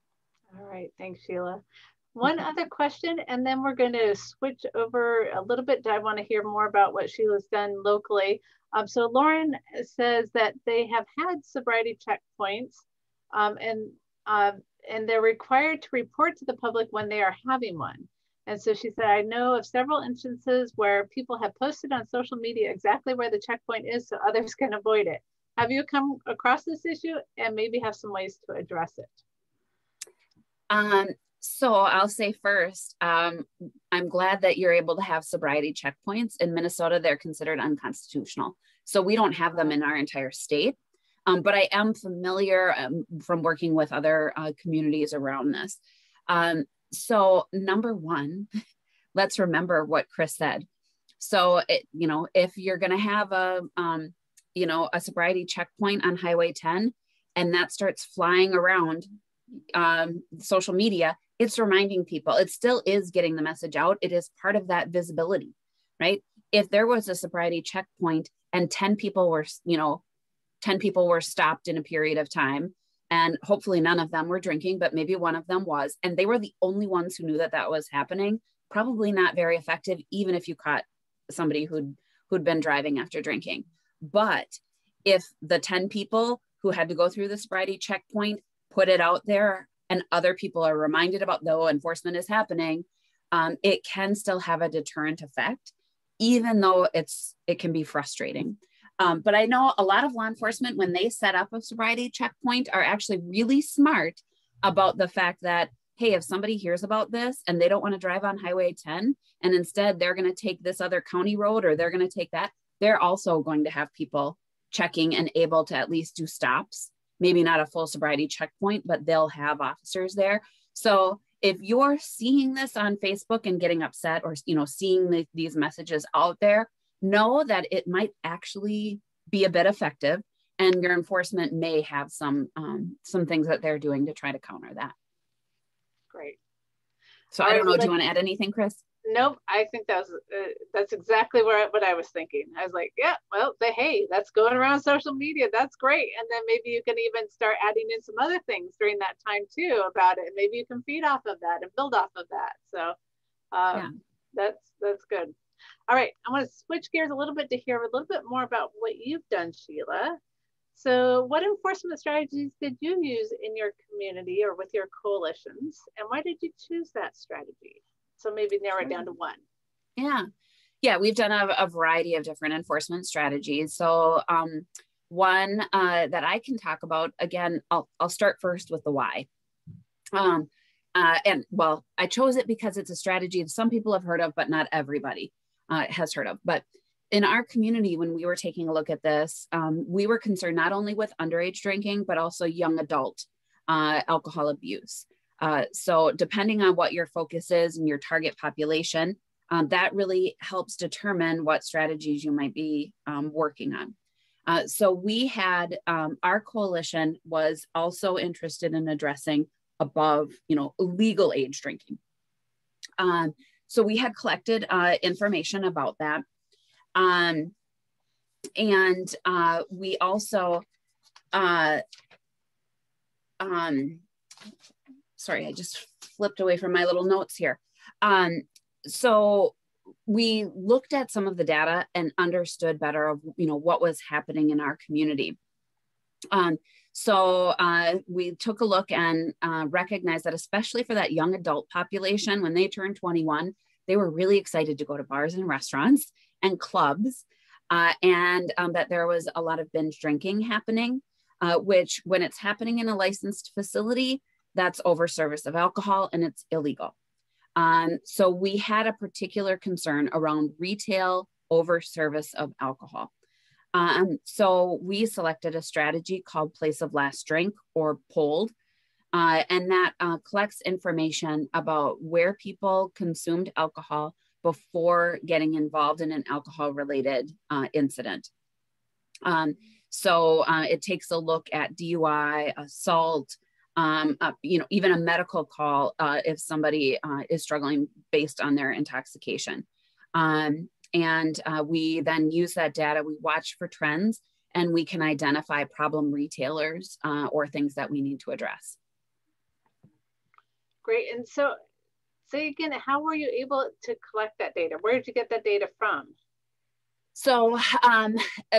All right, thanks, Sheila. One other question, and then we're going to switch over a little bit. I want to hear more about what Sheila's done locally. Um, so Lauren says that they have had sobriety checkpoints, um, and um, and they're required to report to the public when they are having one. And so she said, I know of several instances where people have posted on social media exactly where the checkpoint is so others can avoid it. Have you come across this issue and maybe have some ways to address it? Um, so I'll say first, um, I'm glad that you're able to have sobriety checkpoints. In Minnesota, they're considered unconstitutional. So we don't have them in our entire state. Um, but I am familiar um, from working with other uh, communities around this. Um, so number one, let's remember what Kris said. So, it, you know, if you're going to have a, um, you know, a sobriety checkpoint on Highway ten, and that starts flying around um, social media, it's reminding people. It still is getting the message out. It is part of that visibility, right? If there was a sobriety checkpoint and ten people were, you know, ten people were stopped in a period of time, and hopefully none of them were drinking, but maybe one of them was, and they were the only ones who knew that that was happening, probably not very effective, even if you caught somebody who'd, who'd been driving after drinking. But if the ten people who had to go through the sobriety checkpoint put it out there and other people are reminded about, though enforcement is happening, um, it can still have a deterrent effect, even though it's it can be frustrating. Um, but I know a lot of law enforcement, when they set up a sobriety checkpoint, are actually really smart about the fact that, hey, if somebody hears about this and they don't want to drive on Highway ten, and instead they're going to take this other county road, or they're going to take that, they're also going to have people checking and able to at least do stops. Maybe not a full sobriety checkpoint, but they'll have officers there. So if you're seeing this on Facebook and getting upset, or, you know, seeing the, these messages out there, know that it might actually be a bit effective, and your enforcement may have some um, some things that they're doing to try to counter that. Great. So All I don't right, know, do you want to add anything, Kris? Nope, I think that's uh, that's exactly where what I was thinking. I was like, yeah, well, say, hey, that's going around social media. That's great. And then maybe you can even start adding in some other things during that time too about it. And maybe you can feed off of that and build off of that. So um, yeah. that's that's good. All right, I want to switch gears a little bit to hear a little bit more about what you've done, Sheila. So what enforcement strategies did you use in your community or with your coalitions? And why did you choose that strategy? So maybe narrow it down to one. Yeah, yeah, we've done a, a variety of different enforcement strategies. So um, one uh, that I can talk about, again, I'll, I'll start first with the why. Um, uh, and well, I chose it because it's a strategy that some people have heard of, but not everybody uh, has heard of. But in our community, when we were taking a look at this, um, we were concerned not only with underage drinking, but also young adult uh, alcohol abuse. Uh, so depending on what your focus is and your target population, um, that really helps determine what strategies you might be um, working on. Uh, so we had, um, our coalition was also interested in addressing above, you know, legal age drinking. Um, so we had collected uh, information about that. Um, and uh, we also, uh, um, sorry, I just flipped away from my little notes here. Um, so we looked at some of the data and understood better of, you know, what was happening in our community. Um, so uh, we took a look and uh, recognized that especially for that young adult population, when they turned twenty-one, they were really excited to go to bars and restaurants and clubs, uh, and um, that there was a lot of binge drinking happening, uh, which when it's happening in a licensed facility, that's overservice of alcohol and it's illegal. Um, so we had a particular concern around retail overservice of alcohol. Um, so we selected a strategy called Place of Last Drink, or POLD, uh, and that uh, collects information about where people consumed alcohol before getting involved in an alcohol-related uh, incident. Um, so uh, it takes a look at D U I, assault, um, uh, you know, even a medical call uh, if somebody uh, is struggling based on their intoxication. Um, And uh, we then use that data, we watch for trends, and we can identify problem retailers uh, or things that we need to address. Great. And so, say again, how were you able to collect that data? Where did you get that data from? So um,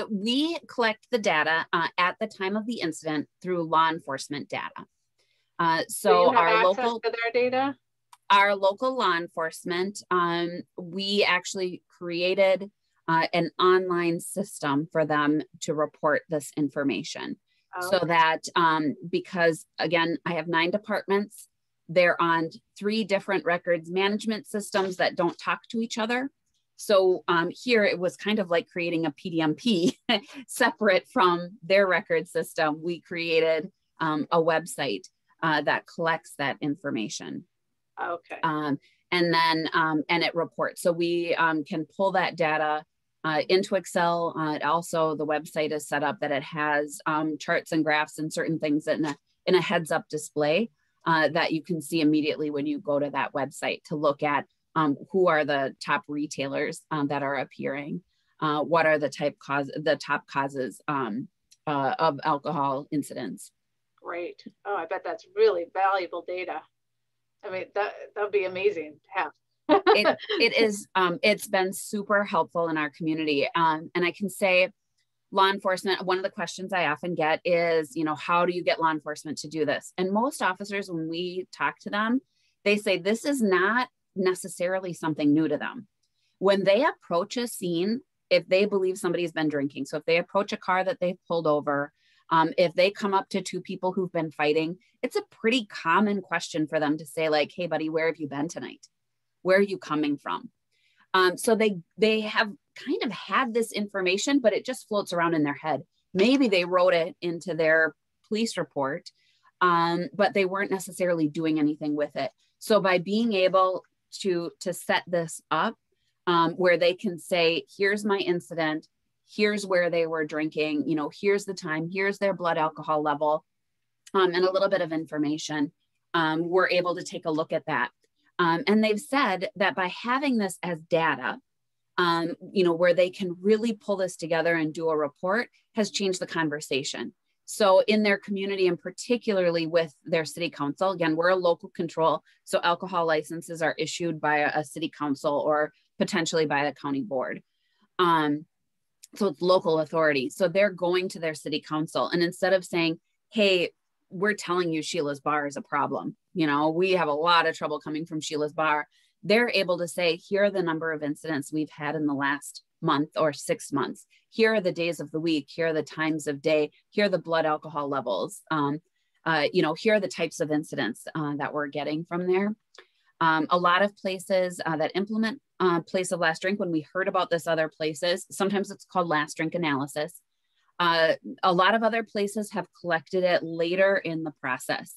we collect the data uh, at the time of the incident through law enforcement data. Uh, so, so you have our access local to their data? Our local law enforcement, um, we actually created uh, an online system for them to report this information. Oh. So that, um, because again, I have nine departments, they're on three different records management systems that don't talk to each other. So um, here it was kind of like creating a P D M P separate from their record system. We created um, a website uh, that collects that information. Okay. Um, and then, um, and it reports. So we um, can pull that data uh, into Excel. Uh, it also, the website is set up that it has um, charts and graphs and certain things in a, in a heads up display uh, that you can see immediately when you go to that website to look at um, who are the top retailers um, that are appearing. Uh, what are the type cause, the top causes um, uh, of alcohol incidents. Great. Oh, I bet that's really valuable data. I mean, that that would be amazing to have. it, it is, um, it's been super helpful in our community. Um, and I can say law enforcement, one of the questions I often get is, you know, how do you get law enforcement to do this? And most officers, when we talk to them, they say this is not necessarily something new to them. When they approach a scene, if they believe somebody's been drinking, so if they approach a car that they've pulled over, Um, if they come up to two people who've been fighting, it's a pretty common question for them to say like, hey buddy, where have you been tonight? Where are you coming from? Um, so they, they have kind of had this information, but it just floats around in their head. Maybe they wrote it into their police report, um, but they weren't necessarily doing anything with it. So by being able to, to set this up um, where they can say, here's my incident, here's where they were drinking, you know, here's the time, here's their blood alcohol level, um, and a little bit of information. Um, we're able to take a look at that. Um, and they've said that by having this as data, um, you know, where they can really pull this together and do a report has changed the conversation. So in their community and particularly with their city council, again, we're a local control. So alcohol licenses are issued by a, a city council or potentially by the county board. Um, So it's local authority. So they're going to their city council. And instead of saying, hey, we're telling you Sheila's bar is a problem, you know, we have a lot of trouble coming from Sheila's bar, they're able to say, here are the number of incidents we've had in the last month or six months. Here are the days of the week. Here are the times of day. Here are the blood alcohol levels. Um, uh, you know, here are the types of incidents uh, that we're getting from there. Um, a lot of places uh, that implement uh, Place of Last Drink, when we heard about this other places, sometimes it's called last drink analysis. Uh, a lot of other places have collected it later in the process.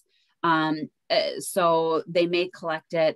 Um, uh, so they may collect it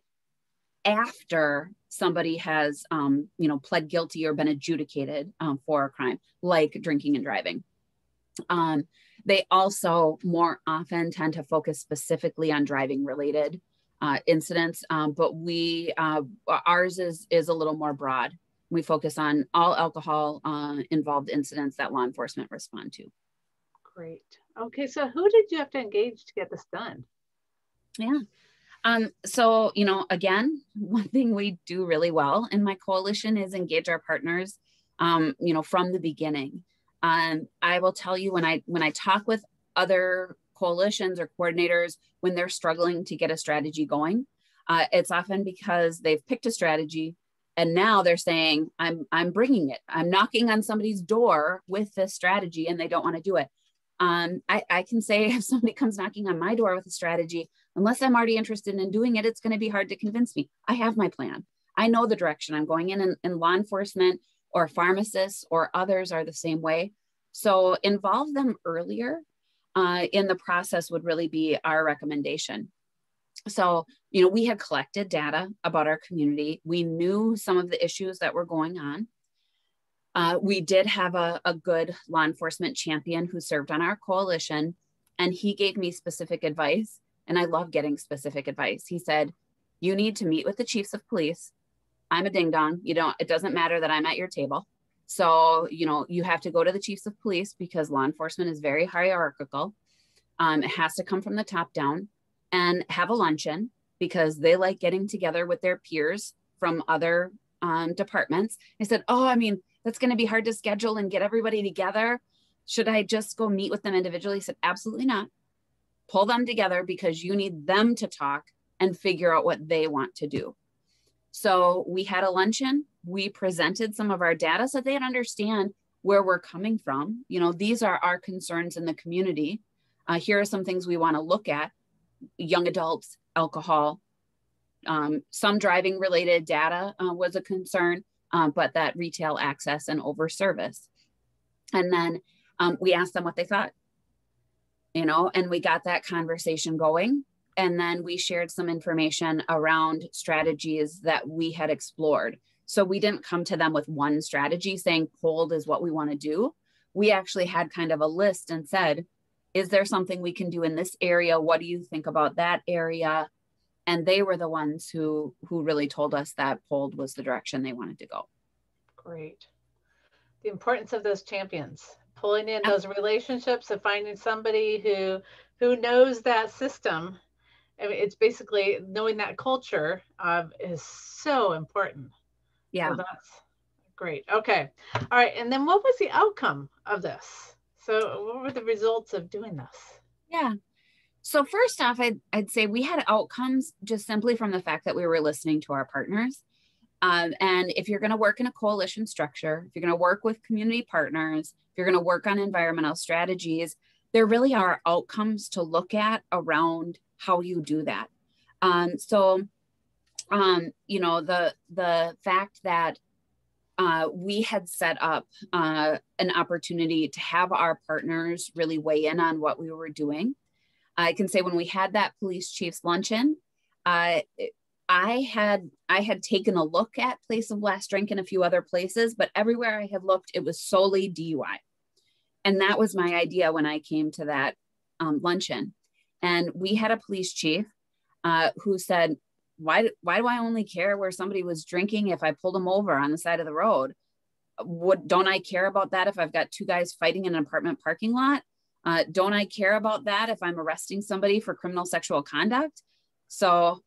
after somebody has, um, you know, pled guilty or been adjudicated um, for a crime, like drinking and driving. Um, they also more often tend to focus specifically on driving related uh, incidents, um, but we, uh, ours is, is a little more broad. We focus on all alcohol uh, involved incidents that law enforcement respond to. Great. Okay, so who did you have to engage to get this done? Yeah. Um, so, you know, again, one thing we do really well in my coalition is engage our partners, um, you know, from the beginning. Um, I will tell you when I, when I talk with other coalitions or coordinators, when they're struggling to get a strategy going, uh, it's often because they've picked a strategy and now they're saying, I'm, I'm bringing it. I'm knocking on somebody's door with this strategy and they don't want to do it. Um, I, I can say if somebody comes knocking on my door with a strategy, unless I'm already interested in doing it, it's going to be hard to convince me. I have my plan. I know the direction I'm going in, and, and law enforcement or pharmacists or others are the same way. So involve them earlier uh, in the process would really be our recommendation. So, you know, we had collected data about our community. We knew some of the issues that were going on. Uh, we did have a, a good law enforcement champion who served on our coalition, and he gave me specific advice. And I love getting specific advice. He said, you need to meet with the chiefs of police. I'm a ding dong. You don't, it doesn't matter that I'm at your table. So, you know, you have to go to the chiefs of police because law enforcement is very hierarchical. Um, it has to come from the top down, and have a luncheon because they like getting together with their peers from other um, departments. I said, oh, I mean, that's going to be hard to schedule and get everybody together. Should I just go meet with them individually? He said, absolutely not. Pull them together because you need them to talk and figure out what they want to do. So we had a luncheon. We presented some of our data so they'd understand where we're coming from. You know, these are our concerns in the community. Uh, here are some things we want to look at. Young adults, alcohol, um, some driving related data uh, was a concern, um, but that retail access and over service. And then um, we asked them what they thought. You know, and we got that conversation going. And then we shared some information around strategies that we had explored. So we didn't come to them with one strategy saying cold is what we want to do. We actually had kind of a list and said, is there something we can do in this area? What do you think about that area? And they were the ones who, who really told us that cold was the direction they wanted to go. Great. The importance of those champions. Pulling in those relationships and finding somebody who who knows that system. I mean, it's basically knowing that culture um, is so important. Yeah, so that's great. Okay, all right. And then what was the outcome of this? So what were the results of doing this? Yeah. So first off, I'd, I'd say we had outcomes just simply from the fact that we were listening to our partners. Um, and if you're going to work in a coalition structure, if you're going to work with community partners, if you're going to work on environmental strategies, there really are outcomes to look at around how you do that. Um, so, um, you know, the, the fact that uh, we had set up uh, an opportunity to have our partners really weigh in on what we were doing. I can say when we had that police chief's luncheon, uh, I had I had taken a look at Place of Last Drink in a few other places, but everywhere I had looked, it was solely D U I. And that was my idea when I came to that um, luncheon. And we had a police chief uh, who said, why, why do I only care where somebody was drinking if I pulled them over on the side of the road? Would, don't I care about that if I've got two guys fighting in an apartment parking lot? Uh, don't I care about that if I'm arresting somebody for criminal sexual conduct? So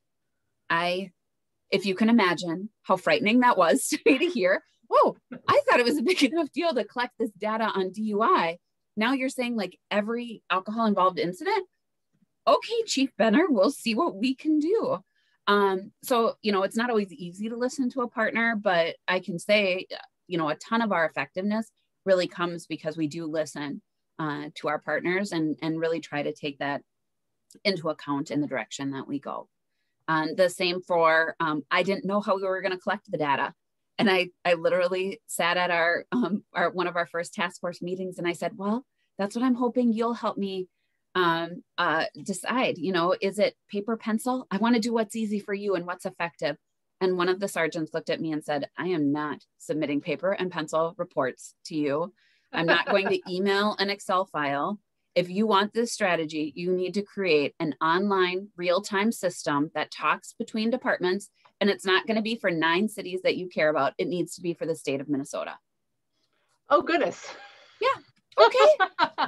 I, if you can imagine how frightening that was to me to hear, whoa, I thought it was a big enough deal to collect this data on D U I. Now you're saying like every alcohol involved incident? Okay, Chief Benner, we'll see what we can do. Um, so, you know, it's not always easy to listen to a partner, but I can say, you know, a ton of our effectiveness really comes because we do listen uh, to our partners and, and really try to take that into account in the direction that we go. Um, the same for, um, I didn't know how we were going to collect the data. And I, I literally sat at our, um, our, one of our first task force meetings and I said, well, that's what I'm hoping you'll help me um, uh, decide, you know, is it paper, pencil? I want to do what's easy for you and what's effective. And one of the sergeants looked at me and said, I am not submitting paper and pencil reports to you. I'm not going to email an Excel file. If you want this strategy, you need to create an online real-time system that talks between departments. And it's not going to be for nine cities that you care about. It needs to be for the state of Minnesota. Oh, goodness. Yeah. Okay.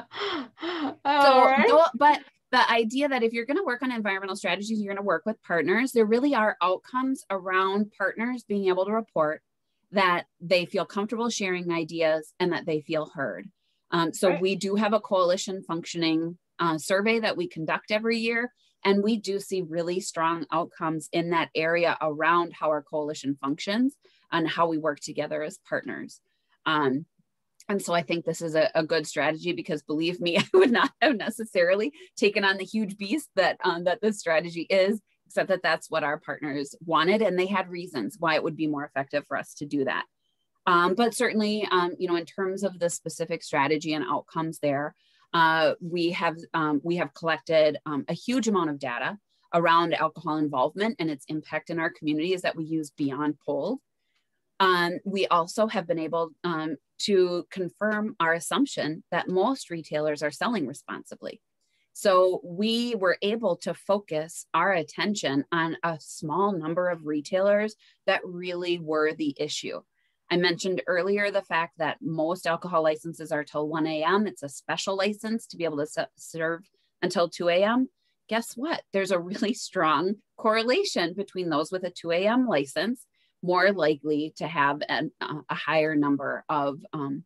so, right. though, but the idea that if you're going to work on environmental strategies, you're going to work with partners, there really are outcomes around partners being able to report that they feel comfortable sharing ideas and that they feel heard. Um, so right. we do have a coalition functioning uh, survey that we conduct every year. And we do see really strong outcomes in that area around how our coalition functions and how we work together as partners. Um, and so I think this is a, a good strategy because believe me, I would not have necessarily taken on the huge beast that, um, that this strategy is, except that that's what our partners wanted. And they had reasons why it would be more effective for us to do that. Um, but certainly, um, you know, in terms of the specific strategy and outcomes there, uh, we have um, we have collected um, a huge amount of data around alcohol involvement and its impact in our communities that we use beyond polls. Um, we also have been able um, to confirm our assumption that most retailers are selling responsibly. So we were able to focus our attention on a small number of retailers that really were the issue. I mentioned earlier the fact that most alcohol licenses are till one A M It's a special license to be able to serve until two A M Guess what? There's a really strong correlation between those with a two A M license, more likely to have an, uh, a higher number of, um,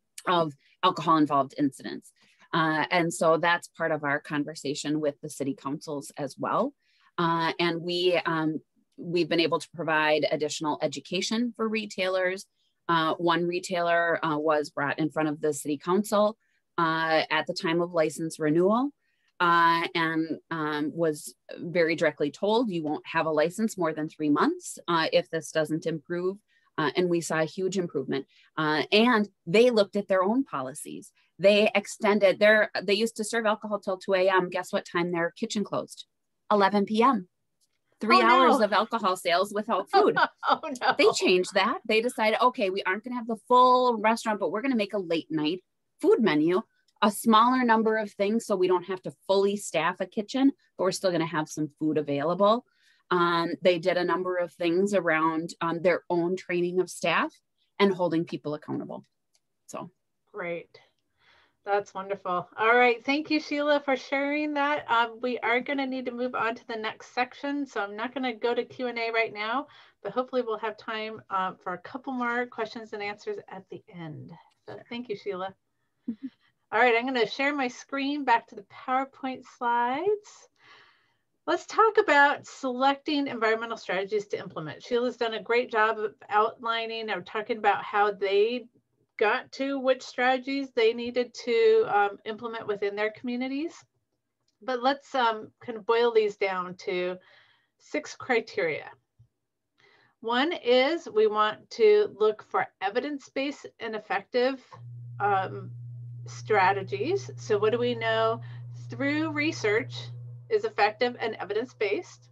of alcohol involved incidents. Uh, and so that's part of our conversation with the city councils as well. Uh, and we, um, we've been able to provide additional education for retailers. Uh, one retailer uh, was brought in front of the city council uh, at the time of license renewal uh, and um, was very directly told you won't have a license more than three months uh, if this doesn't improve. Uh, and we saw a huge improvement. Uh, and they looked at their own policies. They extended their, they used to serve alcohol till two A M Guess what time their kitchen closed? eleven P M Three oh, hours no. of alcohol sales without food. oh, no. They changed that. They decided, okay, we aren't going to have the full restaurant, but we're going to make a late night food menu, a smaller number of things so we don't have to fully staff a kitchen, but we're still going to have some food available. Um, they did a number of things around um, their own training of staff and holding people accountable. So great. That's wonderful. All right. Thank you, Shelia, for sharing that. Um, we are going to need to move on to the next section. So I'm not going to go to Q and A right now, but hopefully we'll have time uh, for a couple more questions and answers at the end. So thank you, Shelia. Mm-hmm. All right. I'm going to share my screen back to the PowerPoint slides. Let's talk about selecting environmental strategies to implement. Sheila's done a great job of outlining or talking about how they got to which strategies they needed to um, implement within their communities. But let's um, kind of boil these down to six criteria. One is we want to look for evidence-based and effective um, strategies. So what do we know through research is effective and evidence-based?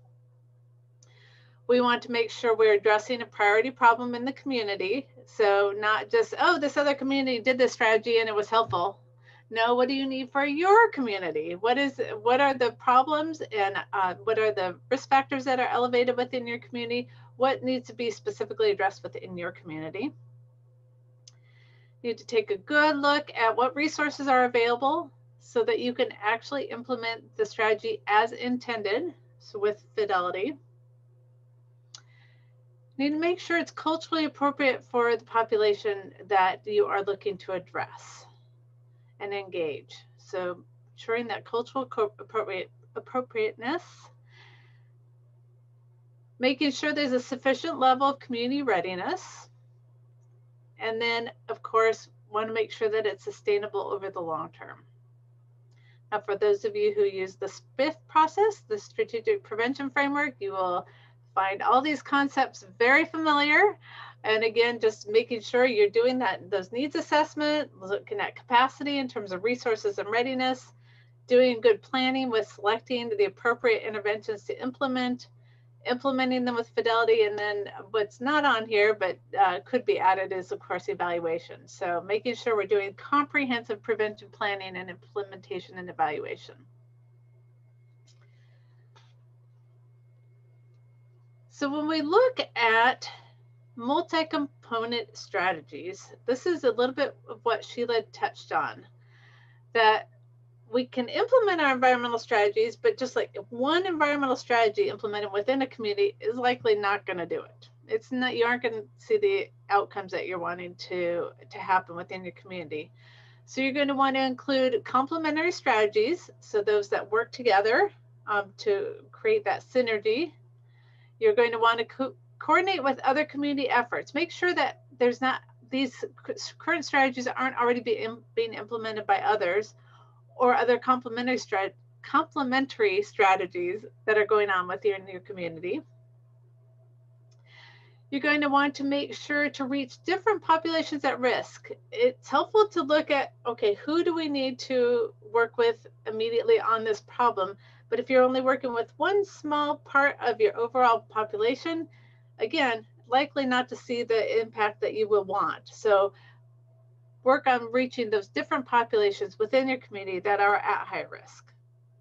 We want to make sure we're addressing a priority problem in the community. So not just, oh, this other community did this strategy and it was helpful. No, what do you need for your community? What is, what are the problems and uh, what are the risk factors that are elevated within your community? What needs to be specifically addressed within your community? You need to take a good look at what resources are available so that you can actually implement the strategy as intended, so with fidelity. Need to make sure it's culturally appropriate for the population that you are looking to address and engage. So ensuring that cultural appropriate, appropriateness, making sure there's a sufficient level of community readiness, and then of course want to make sure that it's sustainable over the long term. Now for those of you who use the S P I F process, the Strategic Prevention Framework, you will find all these concepts very familiar. And again, just making sure you're doing that, those needs assessment, looking at capacity in terms of resources and readiness, doing good planning with selecting the appropriate interventions to implement, implementing them with fidelity, and then what's not on here but uh, could be added is, of course, evaluation. So making sure we're doing comprehensive prevention planning and implementation and evaluation. So when we look at multi-component strategies, this is a little bit of what Shelia touched on, that we can implement our environmental strategies, but just like one environmental strategy implemented within a community is likely not going to do it. It's not, you aren't going to see the outcomes that you're wanting to, to happen within your community. So you're going to want to include complementary strategies, so those that work together um, to create that synergy. You're going to want to co coordinate with other community efforts. Make sure that there's not, these current strategies aren't already being, being implemented by others, or other complementary, strat complementary strategies that are going on within your community. You're going to want to make sure to reach different populations at risk. It's helpful to look at, okay, who do we need to work with immediately on this problem? But if you're only working with one small part of your overall population, again, likely not to see the impact that you will want. So work on reaching those different populations within your community that are at high risk.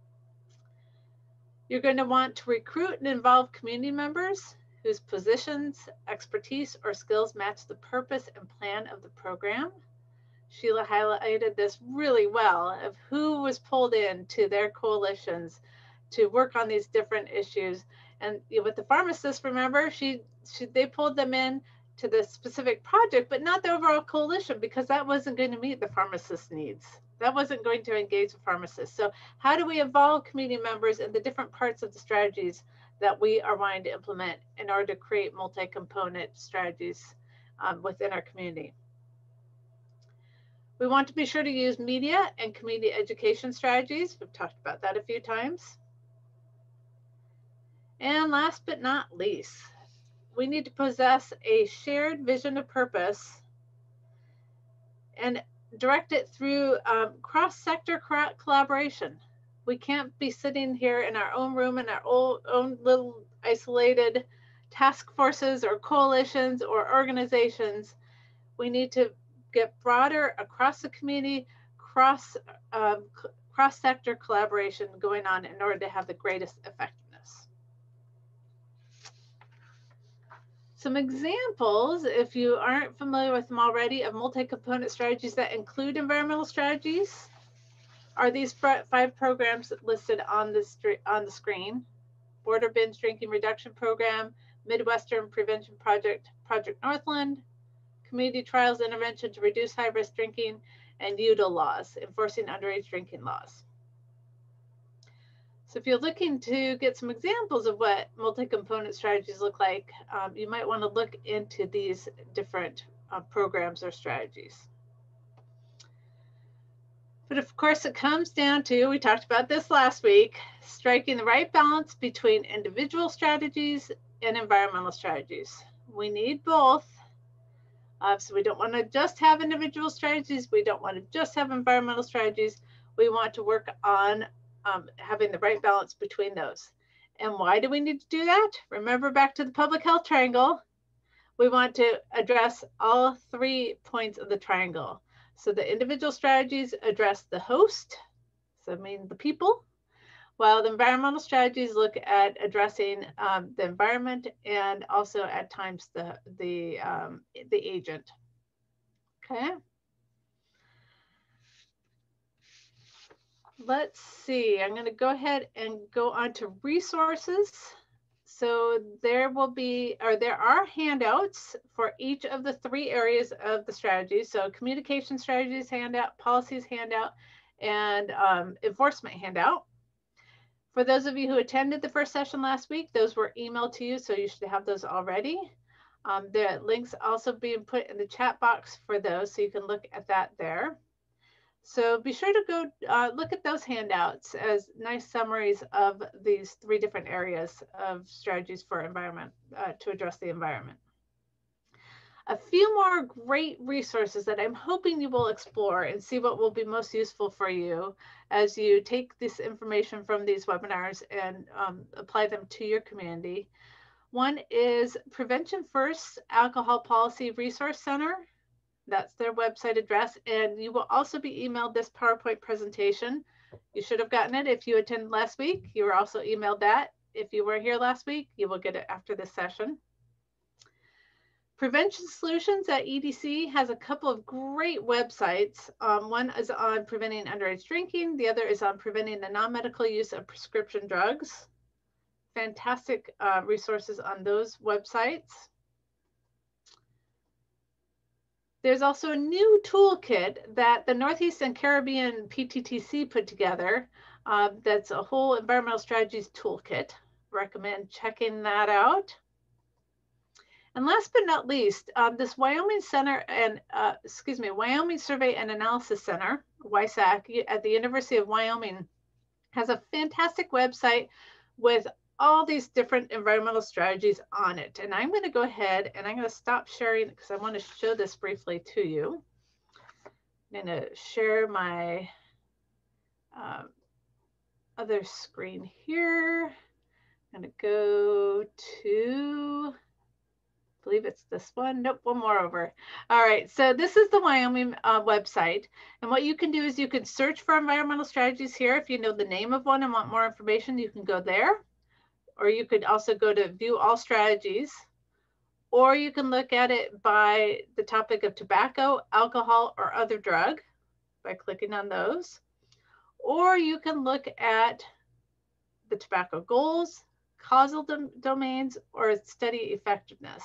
You're going to want to recruit and involve community members whose positions, expertise, or skills match the purpose and plan of the program. Shelia highlighted this really well of who was pulled into their coalitions to work on these different issues. And you know, with the pharmacists, remember, she, she they pulled them in to the specific project, but not the overall coalition, because that wasn't going to meet the pharmacist needs. That wasn't going to engage the pharmacists. So how do we involve community members in the different parts of the strategies that we are wanting to implement in order to create multi-component strategies um, within our community? We want to be sure to use media and community education strategies. We've talked about that a few times. And last but not least, we need to possess a shared vision of purpose and direct it through um, cross-sector collaboration. We can't be sitting here in our own room in our own, own little isolated task forces or coalitions or organizations. We need to get broader across the community, cross, um, cross-sector collaboration going on in order to have the greatest effectiveness. Some examples, if you aren't familiar with them already, of multi-component strategies that include environmental strategies are these five programs listed on the, on the screen. Border Binge Drinking Reduction Program, Midwestern Prevention Project, Project Northland, Community Trials Intervention to Reduce High-Risk Drinking, and U D A laws, enforcing underage drinking laws. So if you're looking to get some examples of what multi-component strategies look like, um, you might want to look into these different uh, programs or strategies. But of course, it comes down to, we talked about this last week, striking the right balance between individual strategies and environmental strategies. We need both. Uh, so we don't want to just have individual strategies. We don't want to just have environmental strategies. We want to work on um, having the right balance between those. And why do we need to do that? Remember back to the public health triangle. We want to address all three points of the triangle. So the individual strategies address the host, so I mean the people, while the environmental strategies look at addressing um, the environment and also at times the, the, um, the agent. Okay. Let's see, I'm gonna go ahead and go on to resources. So there will be, or there are handouts for each of the three areas of the strategy. So communication strategies handout, policies handout, and um, enforcement handout. For those of you who attended the first session last week, those were emailed to you, so you should have those already. Um, the links also being put in the chat box for those, so you can look at that there. So be sure to go uh, look at those handouts as nice summaries of these three different areas of strategies for environment, uh, to address the environment. a few more great resources that I'm hoping you will explore and see what will be most useful for you as you take this information from these webinars and um, apply them to your community. One is Prevention First Alcohol Policy Resource Center. That's their website address. And you will also be emailed this PowerPoint presentation. You should have gotten it if you attended last week. You were also emailed that. If you were here last week, you will get it after this session. Prevention Solutions at E D C has a couple of great websites. Um, one is on preventing underage drinking. The other is on preventing the non-medical use of prescription drugs. Fantastic uh, resources on those websites. There's also a new toolkit that the Northeast and Caribbean P T T C put together. Uh, that's a whole environmental strategies toolkit. Recommend checking that out. And last but not least, um, this Wyoming Center and, uh, excuse me, Wyoming Survey and Analysis Center, W I S A C, at the University of Wyoming, has a fantastic website with all these different environmental strategies on it. And I'm going to go ahead and I'm going to stop sharing because I want to show this briefly to you. I'm going to share my uh, other screen here. I'm going to go to, I believe it's this one. Nope, one more over. All right, so this is the Wyoming uh, website. And what you can do is you can search for environmental strategies here. If you know the name of one and want more information, you can go there. Or you could also go to view all strategies, or you can look at it by the topic of tobacco, alcohol, or other drug by clicking on those. Or you can look at the tobacco goals, causal dom domains, or study effectiveness.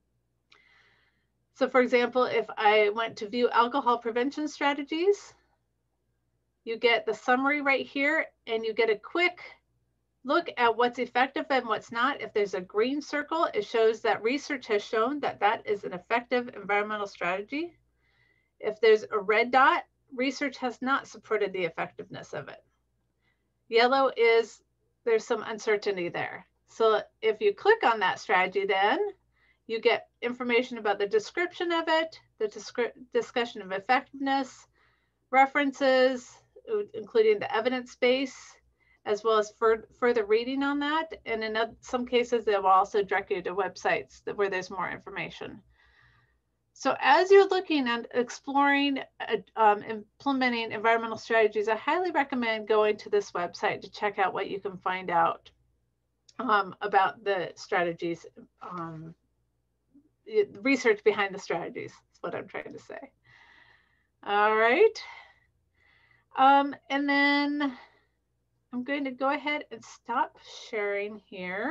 So for example, if I went to view alcohol prevention strategies, you get the summary right here, and you get a quick look at what's effective and what's not. If there's a green circle, it shows that research has shown that that is an effective environmental strategy. If there's a red dot, research has not supported the effectiveness of it. Yellow is there's some uncertainty there. So if you click on that strategy, then you get information about the description of it, the discussion of effectiveness, references, including the evidence base, as well as for, further reading on that. And in some cases, they will also direct you to websites that, where there's more information. So as you're looking and exploring, uh, um, implementing environmental strategies, I highly recommend going to this website to check out what you can find out um, about the strategies, um, research behind the strategies, is what I'm trying to say. All right. Um, and then I'm going to go ahead and stop sharing here.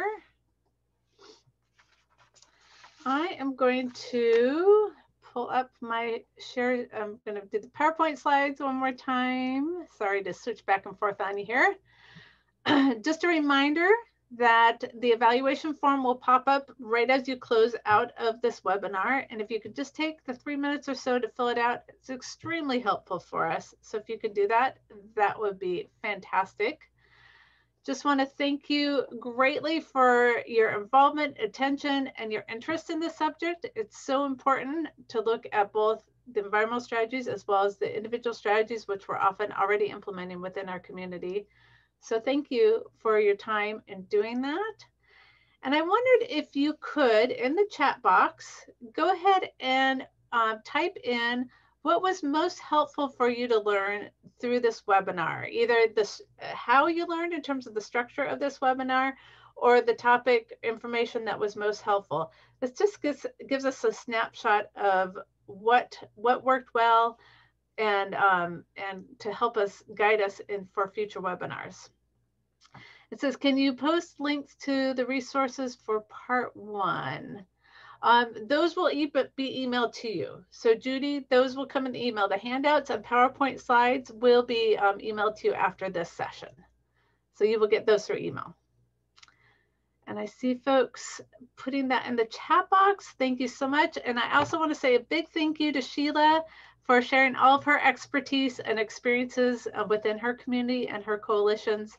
I am going to pull up my share. I'm going to do the PowerPoint slides one more time. Sorry to switch back and forth on you here. Just a reminder that the evaluation form will pop up right as you close out of this webinar. And if you could just take the three minutes or so to fill it out, it's extremely helpful for us. So if you could do that, that would be fantastic. Just want to thank you greatly for your involvement, attention, and your interest in this subject. It's so important to look at both the environmental strategies as well as the individual strategies, which we're often already implementing within our community. So thank you for your time in doing that. And I wondered if you could, in the chat box, go ahead and uh, type in what was most helpful for you to learn through this webinar, either this, how you learned in terms of the structure of this webinar, or the topic information that was most helpful. This just gives, gives us a snapshot of what, what worked well, and, um, and to help us guide us in for future webinars. It says, can you post links to the resources for part one? Um, those will e be emailed to you. So Judy, those will come in the email. The handouts and PowerPoint slides will be um, emailed to you after this session. So you will get those through email. And I see folks putting that in the chat box. Thank you so much. And I also want to say a big thank you to Shelia for sharing all of her expertise and experiences uh, within her community and her coalitions.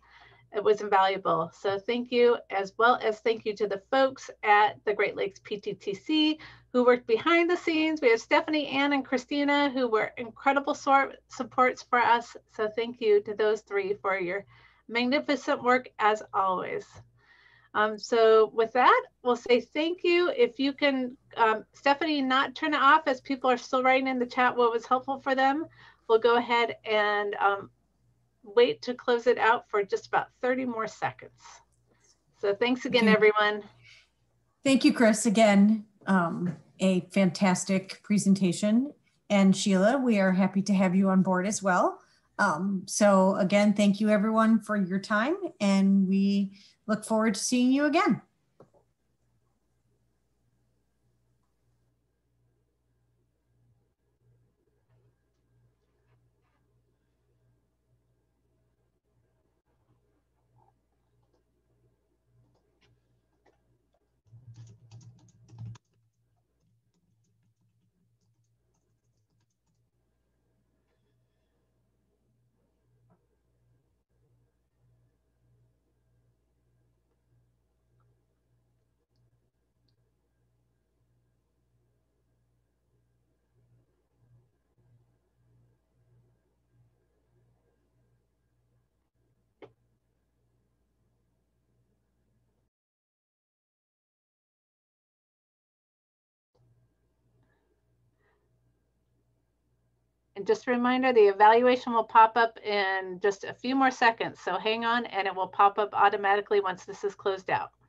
It was invaluable. So thank you, as well as thank you to the folks at the Great Lakes P T T C who worked behind the scenes. We have Stephanie, Ann, and Christina who were incredible sort supports for us. So thank you to those three for your magnificent work as always. Um, so with that, we'll say thank you. If you can, um, Stephanie, not turn it off as people are still writing in the chat what was helpful for them, we'll go ahead and um, wait to close it out for just about thirty more seconds. So thanks again, Thank everyone. Thank you, Kris. Again, um, a fantastic presentation. And Shelia, we are happy to have you on board as well. Um, so again, thank you everyone for your time, and we look forward to seeing you again. And just a reminder, the evaluation will pop up in just a few more seconds. So hang on and it will pop up automatically once this is closed out.